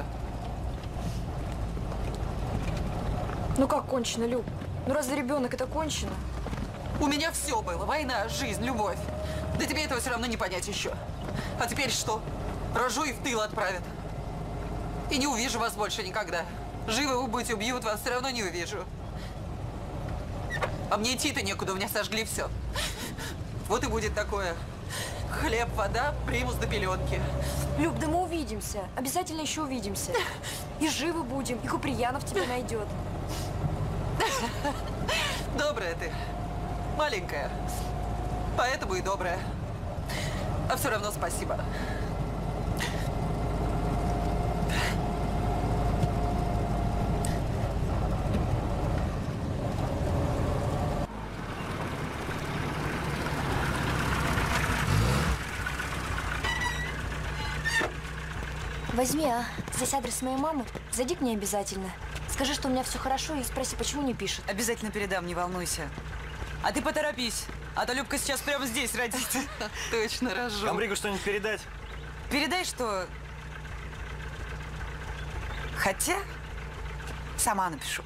Ну как кончено, Люб? Ну разве ребенок это кончено? У меня все было. Война, жизнь, любовь. Да тебе этого все равно не понять еще. А теперь что? Рожу и в тыл отправят. И не увижу вас больше никогда. Живы вы будете, убьют вас, все равно не увижу. А мне идти-то некуда, у меня сожгли все. Вот и будет такое. Хлеб, вода, примус до пеленки. Люб, да мы увидимся. Обязательно еще увидимся. И живы будем, и Куприянов тебя найдет. Добрая ты. Маленькая. Поэтому и добрая. А все равно спасибо. Возьми, а? Здесь адрес моей мамы. Зайди к ней обязательно. Скажи, что у меня все хорошо, и спроси, почему не пишет. Обязательно передам, не волнуйся. А ты поторопись, а то Любка сейчас прямо здесь родит. Точно рожу. Камбригу что-нибудь передать? Передай, что... Хотя, сама напишу.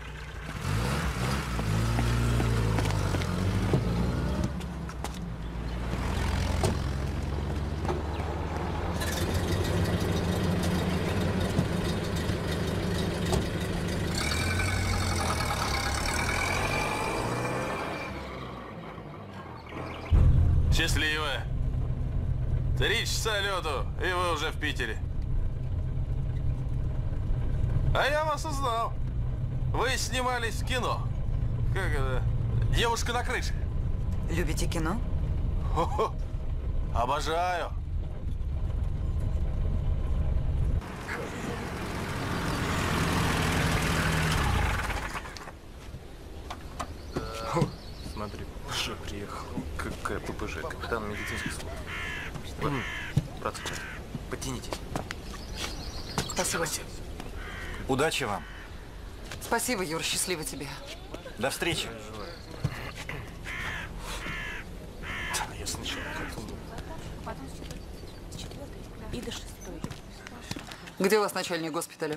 Счастливо. Три часа лету, и вы уже в Питере. А я вас узнал. Вы снимались в кино. Как это? «Девушка на крыше». Любите кино? Хо-хо. Обожаю. Смотри, ППЖ приехал. Какая ППЖ? Капитан медицинской службы. Вот, братцы, подтянитесь. Спасибо. Удачи вам. Спасибо, Юр, счастливо тебе. До встречи. Я сначала как-то думал. И до шестой. Где у вас начальник госпиталя?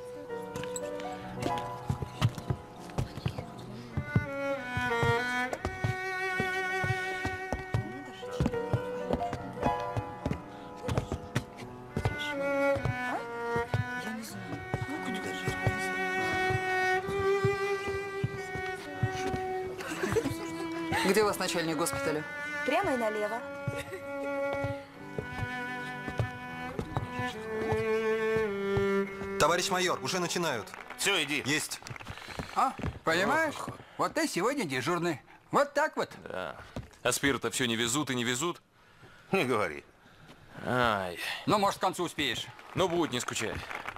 Где у вас начальник госпиталя? Прямо и налево. Товарищ майор, уже начинают. Все, иди. Есть. А, понимаешь? Вот ты сегодня дежурный. Вот так вот. Да. А спирта все не везут и не везут? Не говори. Ай. Ну, может, к концу успеешь. Ну, будет, не скучай.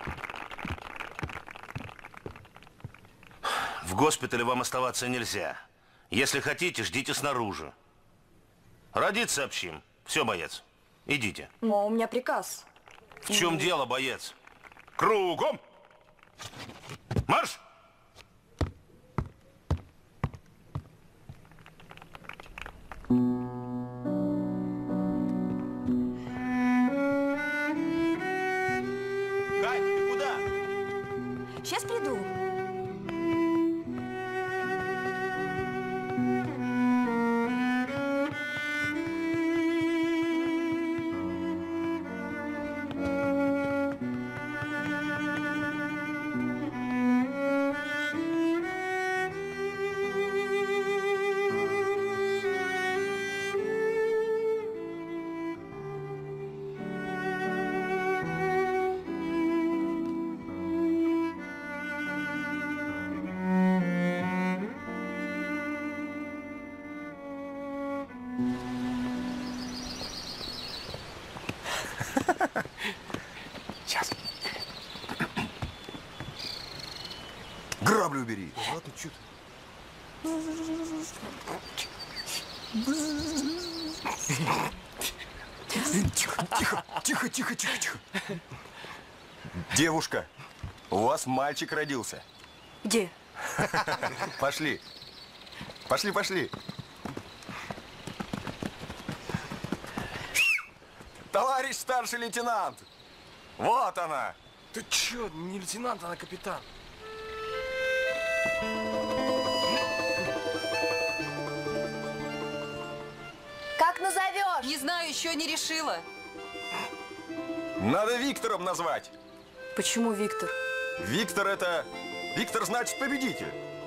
В госпитале вам оставаться нельзя. Если хотите, ждите снаружи. Родить сообщим. Все, боец. Идите. Но у меня приказ. В чем дело, боец? Кругом! Марш! Кать, ты куда? Сейчас приду. Сейчас. Грабли убери. Ладно, чё ты? Тихо, тихо, тихо, тихо, тихо, тихо. Девушка, у вас мальчик родился. Где? Пошли. Пошли, пошли. Товарищ старший лейтенант! Вот она! Ты чё, не лейтенант, она капитан. Как назовешь? Не знаю, еще не решила. Надо Виктором назвать. Почему Виктор? Виктор это... Виктор значит победитель.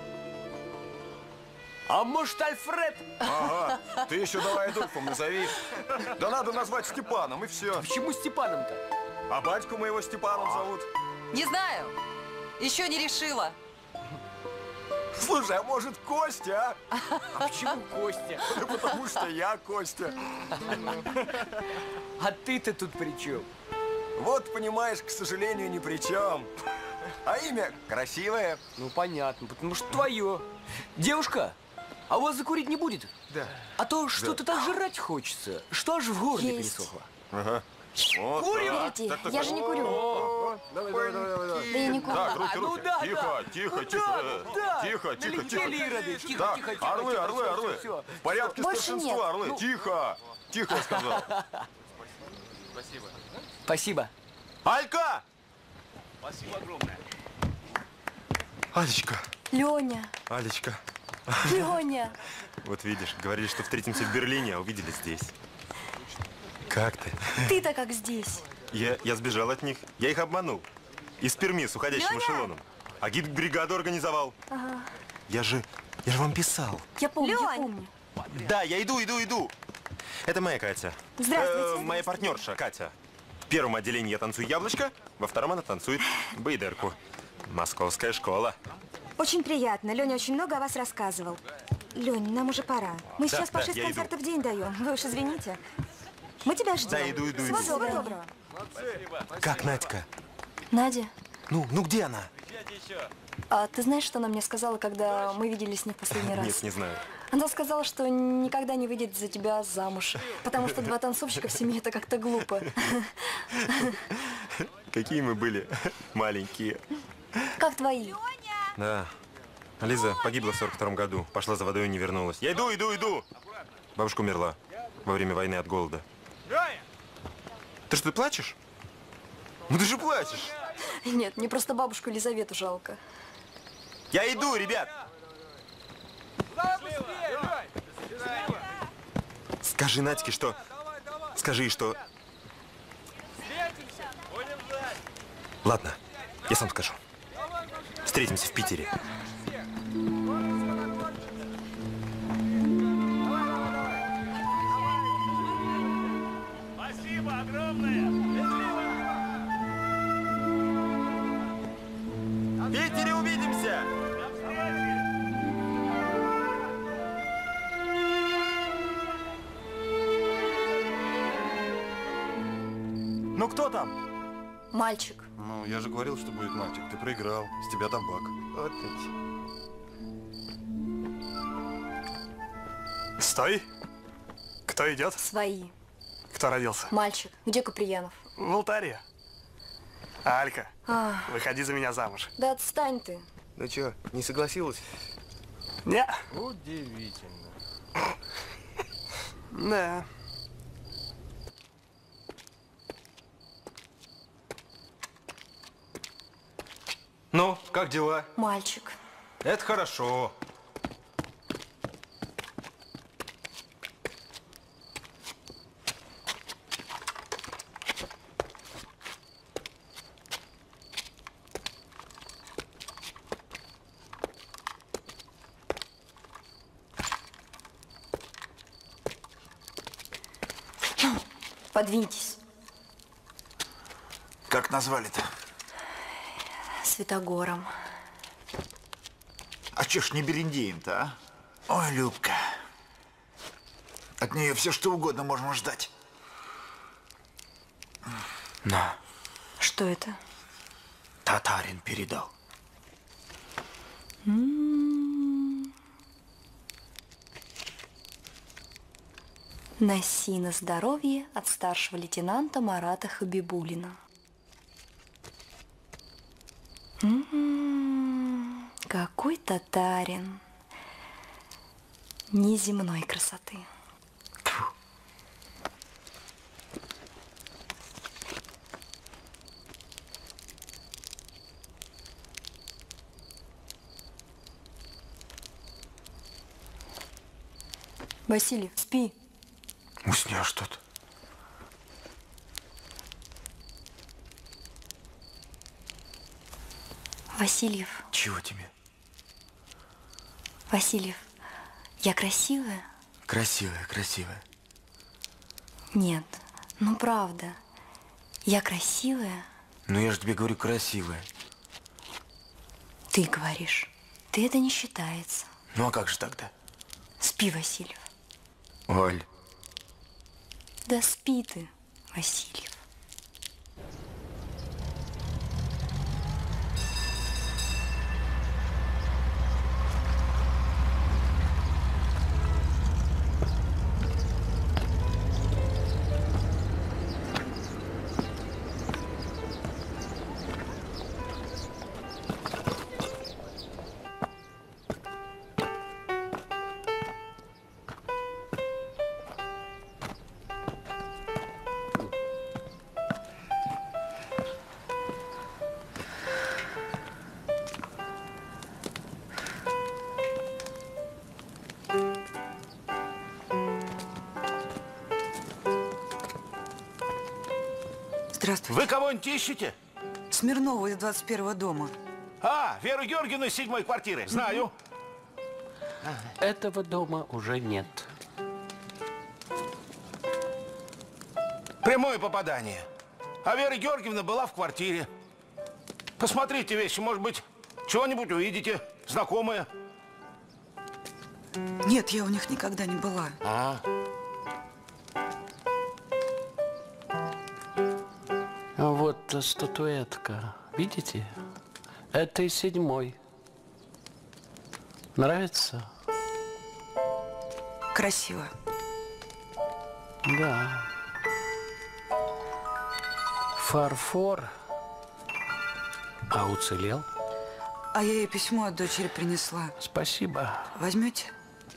А может, Альфред? Ага. Ты еще давай Адольфом назови. Да надо назвать Степаном, и все. Почему Степаном-то? А батьку моего Степаном зовут. Не знаю. Еще не решила. Слушай, а может Костя, а? А почему Костя? Да потому что я Костя. А ты-то тут при чем? Вот, понимаешь, к сожалению, ни при чем. А имя красивое. Ну, понятно, потому что твое. Девушка, а у вас закурить не будет? Да. А то что-то Да. так жрать хочется, что аж в горле Есть. пересохло. Ага. Вот, Курим? так. Берите, Так, так, я так. же не курю. О, Давай, давай, давай, давай. Да я не курю. Так, руки, А, ну руки. да, Тихо, да. тихо, Ну тихо. да, э, да. Тихо, тихо, Налетели тихо. ироды. Тихо, Так, тихо, тихо, орлы, тихо, орлы, всё, орлы. всё, всё. В порядке Больше старшинства, нет. орлы. Ну. Тихо. Тихо, я сказал. Спасибо. Спасибо. Алька! Спасибо огромное. Алечка, Леня, Алечка. Леня. Вот видишь, говорили, что встретимся в Берлине, а увидели здесь. Как ты? Ты-то как здесь? Я, я сбежал от них. Я их обманул. Из Перми с уходящим Леня! эшелоном. А гид бригаду организовал. Ага. Я же, я же вам писал. Я помню, я помню. Да, я иду, иду, иду. Это моя Катя. Здравствуйте. Э, моя партнерша Катя. В первом отделении я танцую яблочко, во втором она танцует бейдерку. Московская школа. Очень приятно. Леня очень много о вас рассказывал. Лень, нам уже пора. Мы Да, сейчас по да, шесть я концертов в день даем. Вы уж извините. Мы тебя ждем. Да, иду, иду, Всего иду. доброго. доброго. Как Надька? Надя, Ну, ну где она? а ты знаешь, что она мне сказала, когда мы виделись с ней в последний раз? Нет, не знаю. Она сказала, что никогда не выйдет за тебя замуж, потому что два танцовщика в семье – это как-то глупо. Какие мы были маленькие. Как твои? Да. Лиза погибла в сорок втором году. Пошла за водой и не вернулась. Я иду, иду, иду! Бабушка умерла во время войны от голода. Ты что, ты плачешь? Ну ты же плачешь! Нет, мне просто бабушку Елизавету жалко. Я иду, ребят! Скажи Надьке, что... Скажи, что... Ладно, я сам скажу. Встретимся в Питере. Спасибо огромное. В Питере увидимся! Ну кто там? Мальчик. Ну, я же говорил, что будет мальчик. Ты проиграл. С тебя табак. Вот ведь. Стой. Кто идет? Свои. Кто родился? Мальчик. Где Куприянов? В алтаре. Алька, А, выходи за меня замуж. да отстань ты. Ну чё, не согласилась? Не. Удивительно. Да. Ну, как дела? Мальчик. Это хорошо. Подвиньтесь. Как назвали-то? Святогором. А чё ж не Берендеем-то, а? Ой, Любка. От нее все что угодно можно ждать. На, Что это? татарин передал. М-м-м. Носи на здоровье от старшего лейтенанта Марата Хабибулина. М-м-м, какой татарин. Неземной красоты. Василий, спи. Уснешь тут. Васильев. Чего тебе? Васильев, я красивая? Красивая, красивая. Нет, ну правда. Я красивая? Ну я же тебе говорю, красивая. Ты говоришь. Ты это не считается. Ну а как же тогда? Спи, Васильев. Оль. Да спи ты, Васильев. Здравствуйте. Вы кого-нибудь ищете? Смирнову из двадцать первого дома. А, Веру Георгиевну из седьмой квартиры. Знаю. Этого дома уже нет. Прямое попадание. А Вера Георгиевна была в квартире. Посмотрите вещи, может быть, чего-нибудь увидите. Знакомое. Нет, я у них никогда не была. А. Вот статуэтка. Видите? Это и седьмой. Нравится? Красиво. Да. Фарфор. А уцелел? А я ей письмо от дочери принесла. Спасибо. Возьмете?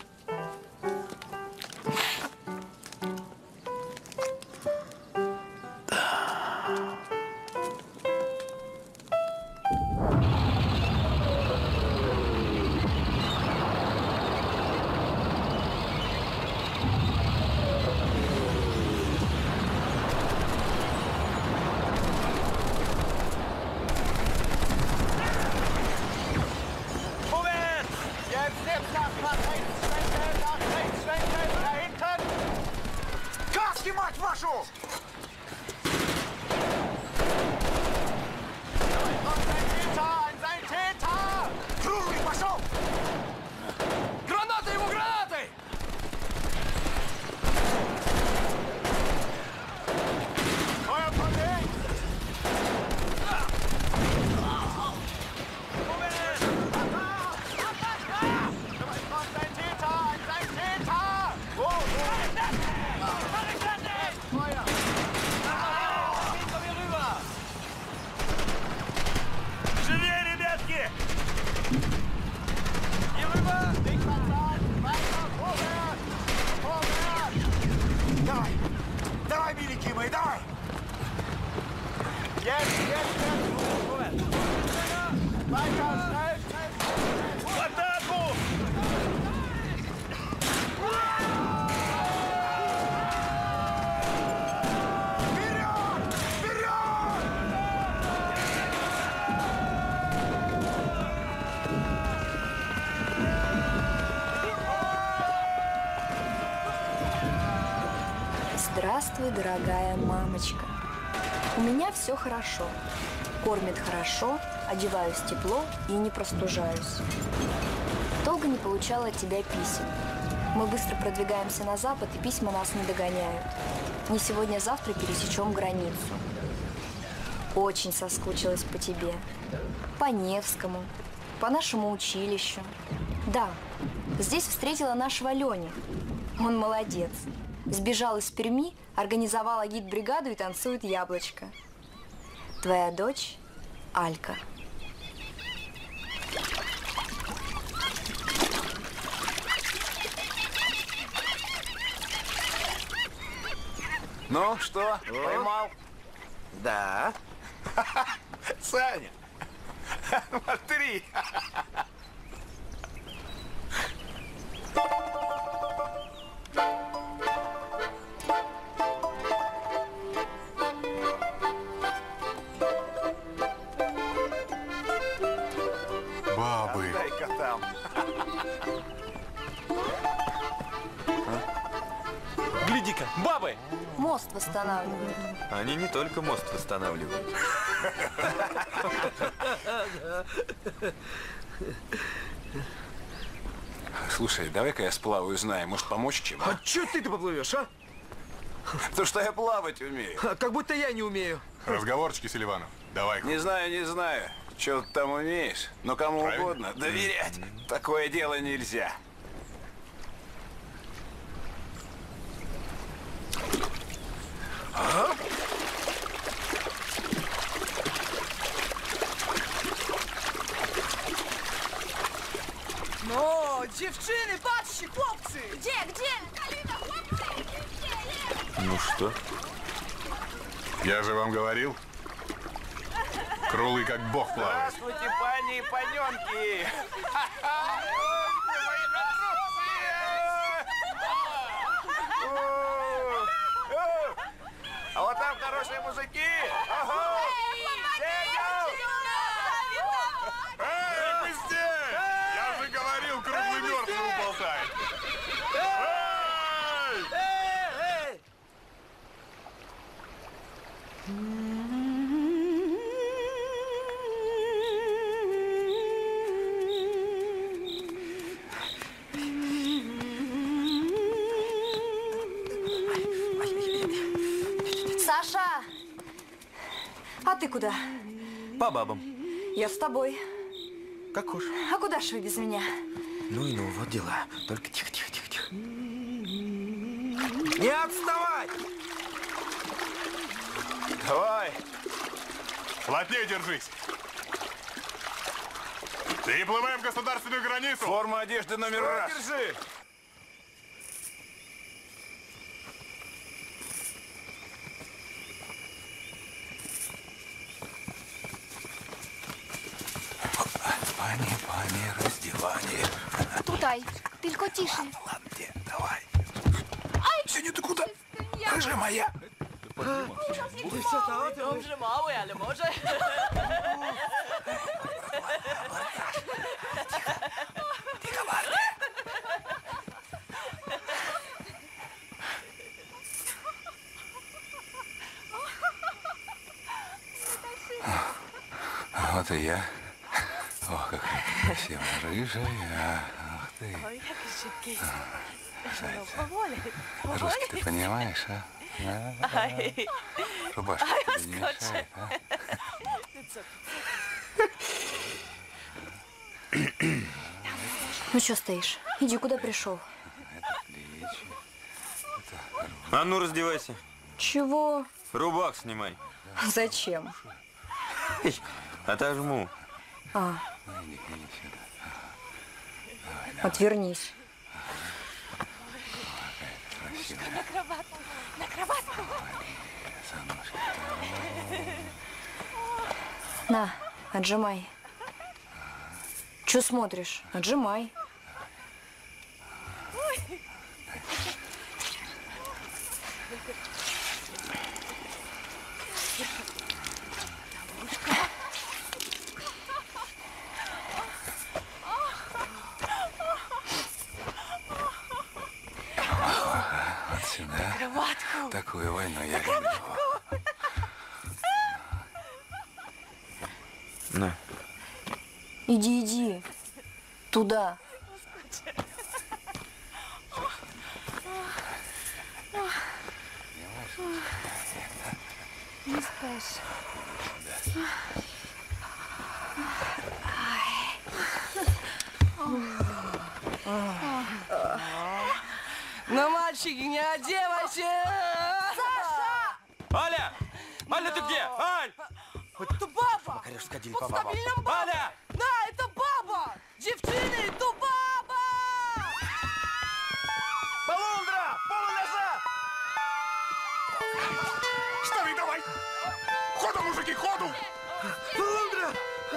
Здравствуй, дорогая мамочка. У меня все хорошо. Кормят хорошо, одеваюсь тепло и не простужаюсь. Долго не получала от тебя писем. Мы быстро продвигаемся на запад, и письма нас не догоняют. Не сегодня-завтра пересечем границу. Очень соскучилась по тебе. По Невскому, по нашему училищу. Да, здесь встретила нашего Леню. Он молодец. Сбежал из Перми, организовал агитбригаду и танцует яблочко. Твоя дочь Алька. Ну, что, поймал? Да. Саня, смотри. мост восстанавливают. Они не только мост восстанавливают. Слушай, давай-ка я сплаваю, знаю, может помочь чем? А чё ты-то поплывешь, а? Потому что я плавать умею. А, как будто я не умею. Разговорчики, Селиванов. Давай. Не знаю, не знаю, что ты там умеешь, но кому Правильно. угодно доверять. Такое дело нельзя. Ага. Ну, дівчини, бачите, хлопці! Где, где? Калина, хлопцы! Ну что? Я же вам говорил. Крулый как бог плавает. Здравствуйте, пани и паненки! А вот там хорошие мужики! Ага! Эй, вы здесь! Я же говорил, круглый мертвый уболтает. Эй! Саша! А ты куда? По бабам. Я с тобой. Как уж. А куда ж вы без меня? Ну и ну, вот дела. Только тихо, тихо, тихо, тихо. Не отставай! Давай. Плотнее держись. Переплываем государственную границу. Форма одежды номер раз. Держи. Пані, пані, роздівання. Тутай, только тише. Ладно, давай. Сьогодні ти куди? Рыжая моя. Он же малий, але може. Тихо, ладно. Вот и я. Ох, какая ты красивая, рыжая. Ах ты. Ой, як шибкий. Зайца. Русский ты понимаешь, а? А? Ай. Рубашка Ай, тебе не скотч. мешает, а? Ну что стоишь? Иди, куда пришел? А ну раздевайся. Чего? Рубах снимай. Зачем? Отожму. А. Отвернись. На кроватку, на кроватку. На, отжимай. Че смотришь? Отжимай. Вот сюда. Кроватку. Такую войну я люблю. На. Иди, иди. Туда. Не спишь. Ну, мальчики, не одевайся! Саша! Аля! Аля, ты где? Аль! Это баба! Конечно, сходили Вот по в бабам. стабильном баба! Аля! На, это баба! Девчины, это баба! Полундра! Полу назад! Вставай, давай! Ходу, мужики, ходу! Полундра!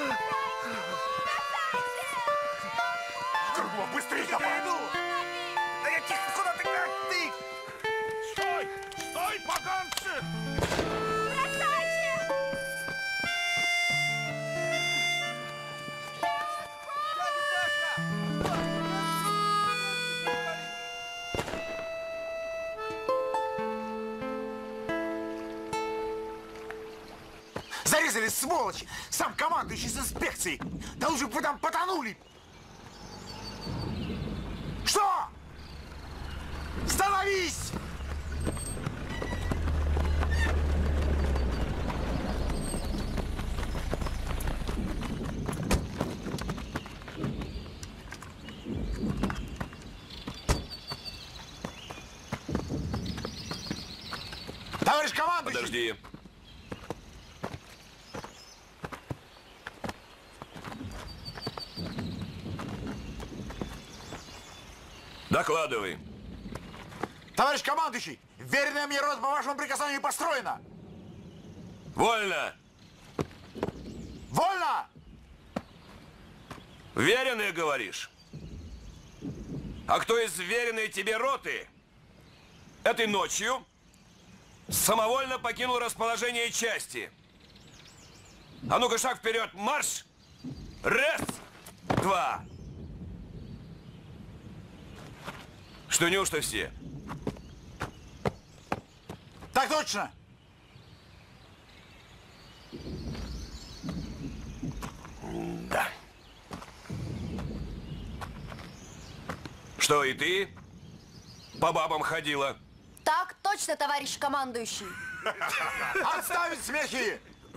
Круглов, быстрее давай! Иду! Да я тихо, куда ты, как ты? Стой! Стой, поганцы! Врезали, сволочь! Сам командующий с инспекцией! Да лучше бы вы там потонули! Что? Становись! Товарищ командующий! Подожди. Докладывай. Товарищ командующий, веренная мне рота по вашему приказанию построена! Вольно! Вольно! Веренные, говоришь? А кто из веренной тебе роты этой ночью самовольно покинул расположение части? А ну-ка, шаг вперед, марш! Раз, два. Что, неужто все? Так точно! Да. Что, и ты по бабам ходила? Так точно, товарищ командующий. Отставить смехи!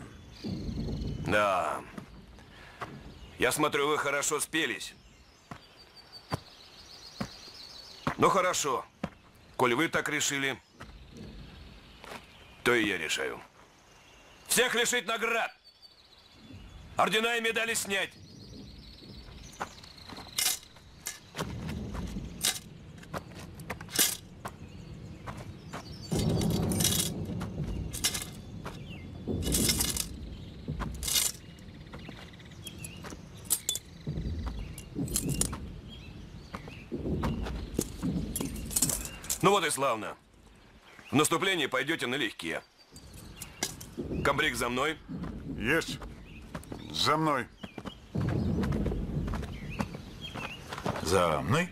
Да. Я смотрю, вы хорошо спелись. Ну, хорошо. Коль вы так решили, то и я решаю. Всех лишить наград. Ордена и медали снять. Ну вот и славно. В наступлении пойдете налегке. Комбриг за мной. Есть. За мной. За мной.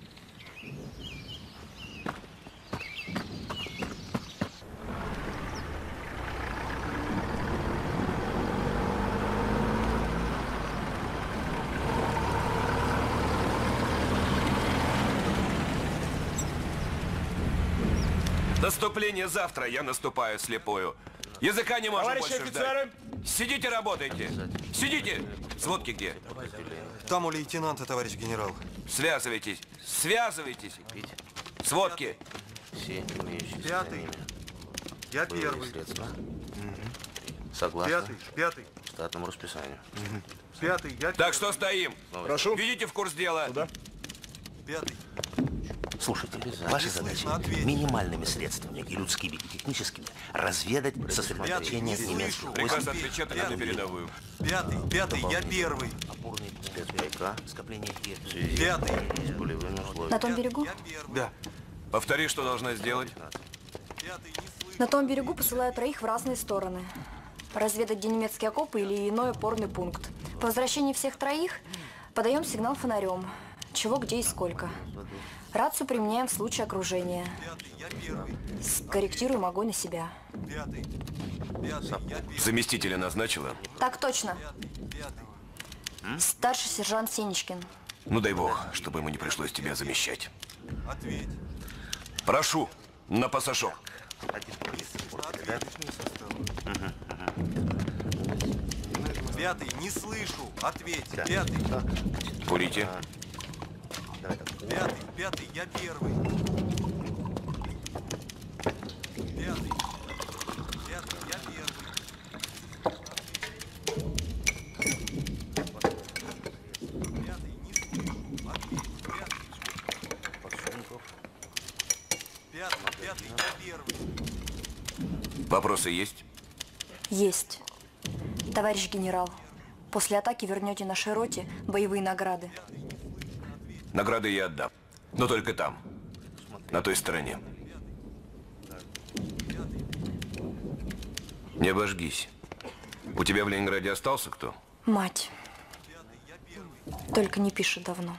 Наступление завтра, я наступаю слепою. Языка не можем Товарищи больше офицеры! ждать. Сидите, работайте. Сидите. Сводки где? Там у лейтенанта, товарищ генерал. Связывайтесь. Связывайтесь. Сводки. Все имеющиеся Пятый. Я первый. средства. Согласно Пятый, пятый. штатному расписанию. Пятый, я Так что стоим? Прошу. Видите в курс дела? Пятый. Слушайте, ваша задача минимальными средствами и людскими, и техническими разведать сосредоточение немецких Приказ войск. отпечатать на передовую. Пятый, пятый, я первый. Опорные спецвойска, скопление их в связи Пятый. с полевыми условиями. На том берегу? Да. Повтори, что должна сделать. На том берегу посылаю троих в разные стороны. Разведать, где немецкие окопы или иной опорный пункт. По возвращении всех троих подаем сигнал фонарем. Чего, где и сколько. Рацию применяем в случае окружения. Скорректируем огонь на себя. Заместителя назначила? Так точно. Старший сержант Сенечкин. Ну дай бог, чтобы ему не пришлось тебя замещать. Прошу, на пассажок. Пятый, не слышу. Ответь. Пятый. Курите. Пятый, пятый, я первый. Пятый. Пятый, я первый. Пятый, не слышу. Ответь. Пятый. Пятый, пятый, я первый. Вопросы есть? Есть. Товарищ генерал, после атаки вернете нашей роте боевые награды. Награды я отдам. Но только там. На той стороне. Не обожгись. У тебя в Ленинграде остался кто? Мать. Только не пишет давно.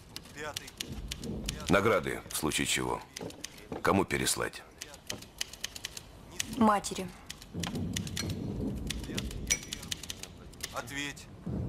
Награды, в случае чего. Кому переслать? Матери. Ответь.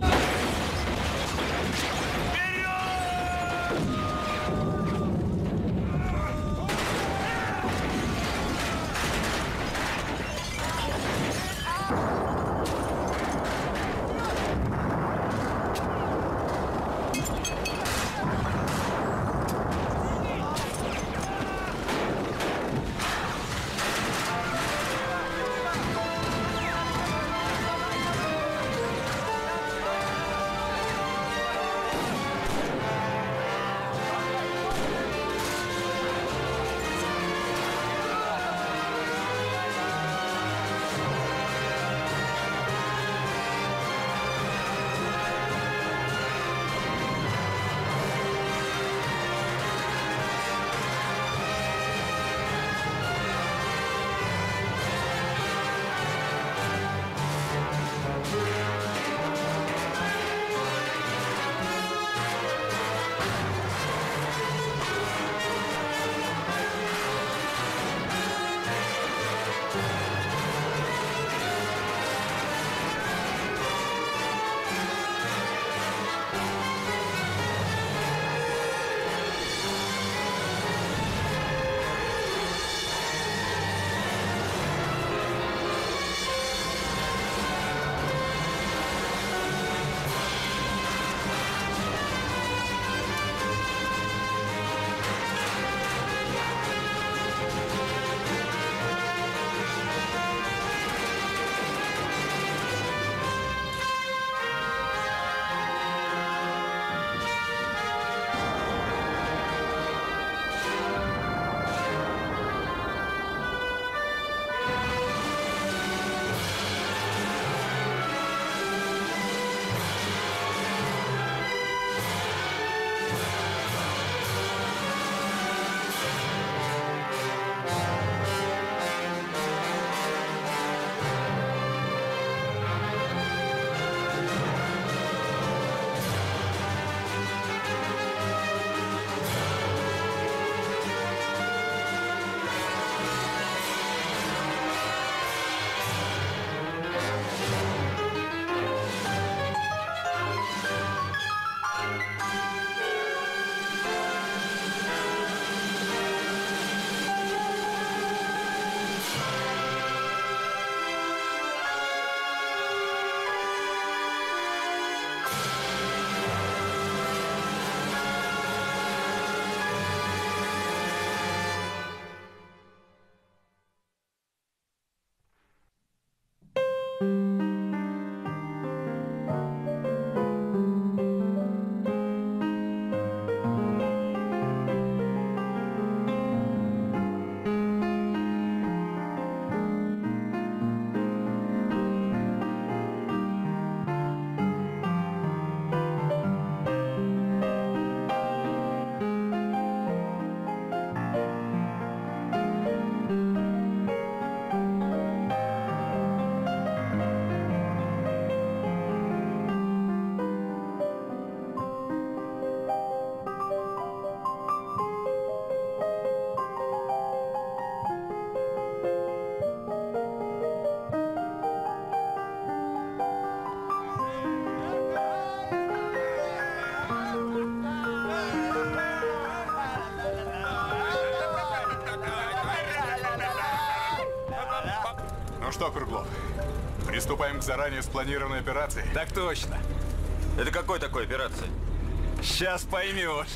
Ну что, Круглов, приступаем к заранее спланированной операции? Так точно. Это какой такой операции? Сейчас поймешь.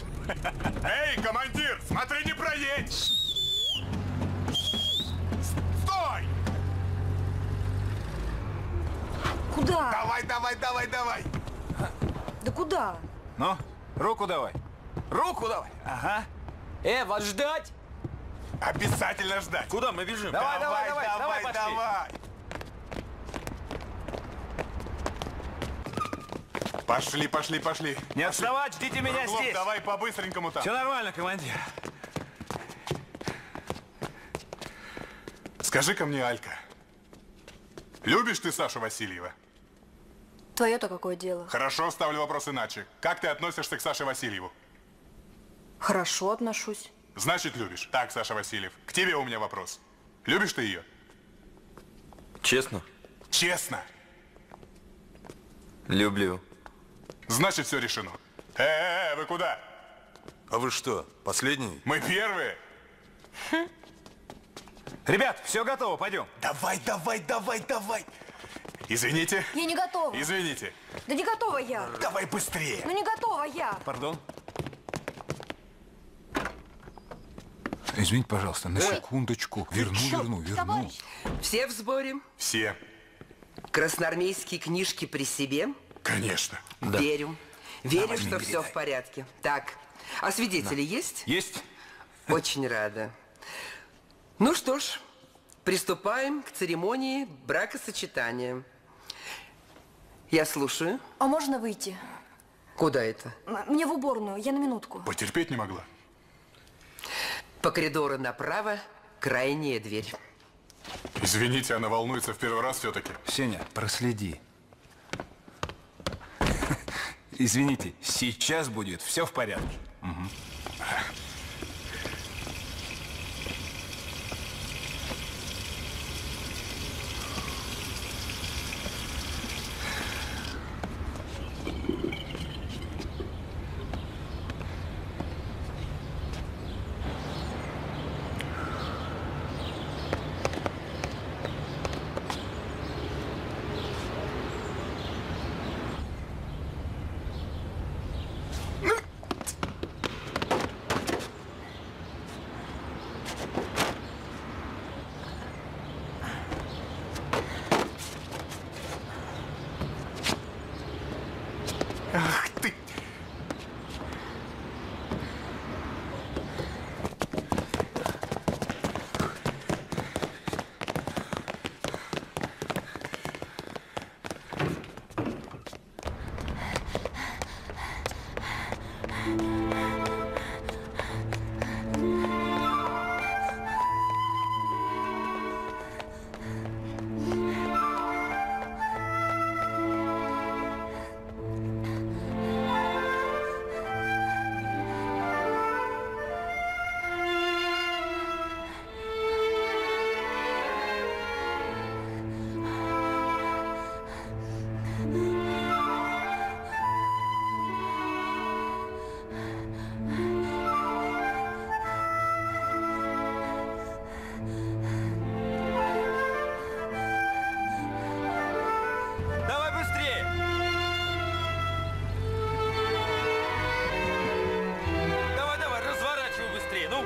Эй, командир, смотри, не проедь! Стой! Куда? Давай, давай, давай, давай! Да куда? Ну, руку давай. Руку давай. Ага. Э, вас ждать? Обязательно ждать. Куда мы бежим? Давай, давай, давай, давай, давай, давай, пошли. давай. Пошли, пошли, пошли. Не пошли. отставать, ждите меня Круглов, здесь. давай по-быстренькому там. Все нормально, командир. Скажи-ка мне, Алька, любишь ты Сашу Васильева? Твое-то какое дело? Хорошо, ставлю вопрос иначе. Как ты относишься к Саше Васильеву? Хорошо отношусь. Значит, любишь. Так, Саша Васильев, к тебе у меня вопрос. Любишь ты ее? Честно? Честно. Люблю. Значит, все решено. Э-э-э, вы куда? А вы что, последний? Мы первые. Ребят, все готово, пойдем. Давай, давай, давай, давай. Извините. Я не готова. Извините. Да не готова я. Давай быстрее. Ну не готова я. Пардон? Извините, пожалуйста, на Ой. секундочку. Верну, верну, верну. Все в сборе? Все. Красноармейские книжки при себе? Конечно. Верю. Верю, Давай, что не все передай. в порядке. Так, а свидетели есть? Есть. Очень рада. Ну что ж, приступаем к церемонии бракосочетания. Я слушаю. А можно выйти? Куда это? М- Мне в уборную, я на минутку. Потерпеть не могла. По коридору направо, крайняя дверь. Извините, она волнуется в первый раз все-таки. Сеня, проследи. Извините, сейчас будет все в порядке. Мгм. Ах ты! Давай быстрее! Давай, давай, разворачивай быстрее, ну!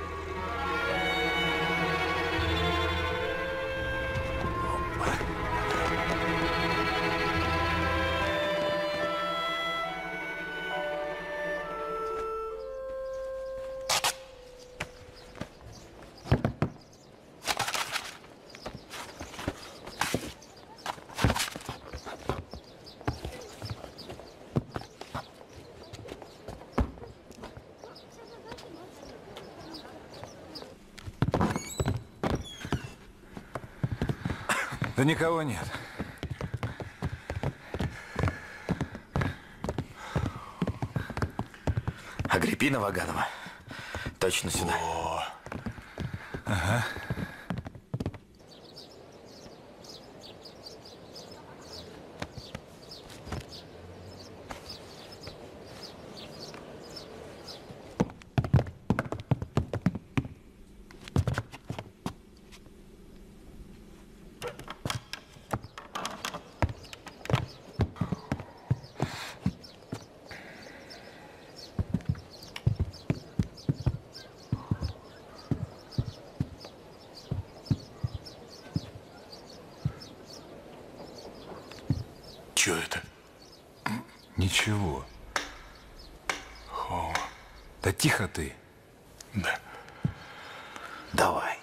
Да никого нет. Агриппина Ваганова. Точно сюда. Ага. Че это? Ничего. О, Да тихо ты. да. Давай.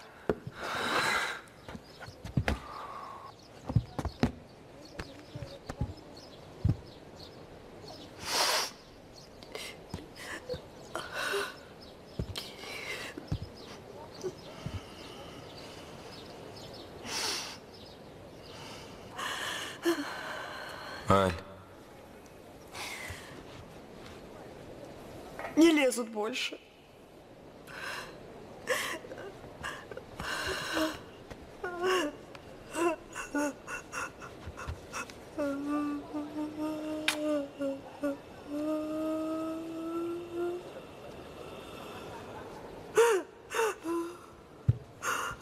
Аль, Не лезут больше.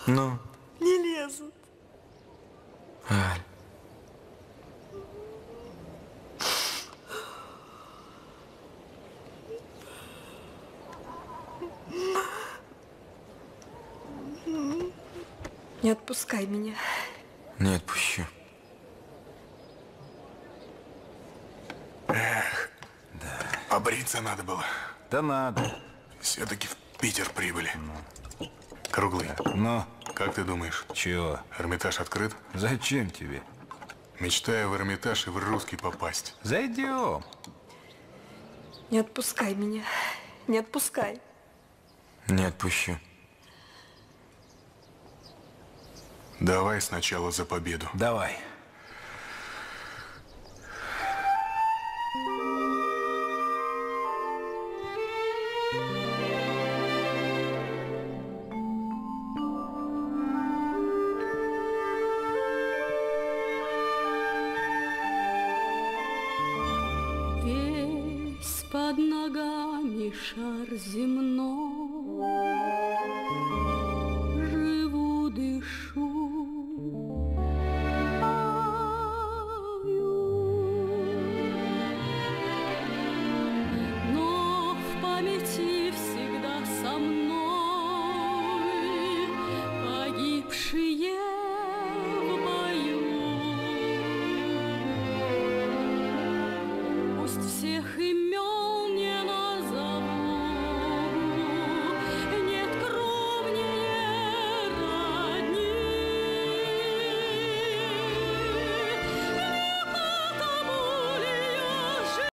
Ну? Не лезут. Аль. Не отпускай меня. Не отпущу. Эх, да. Побриться надо было. Да надо. Все-таки в Питер прибыли. Ну. Круглый. Ну? Как ты думаешь? Чего? Эрмитаж открыт? Зачем тебе? Мечтаю в Эрмитаж и в Русский попасть. Зайдем. Не отпускай меня. Не отпускай. Не отпущу. Давай сначала за победу. Давай. Весь под ногами шар земной.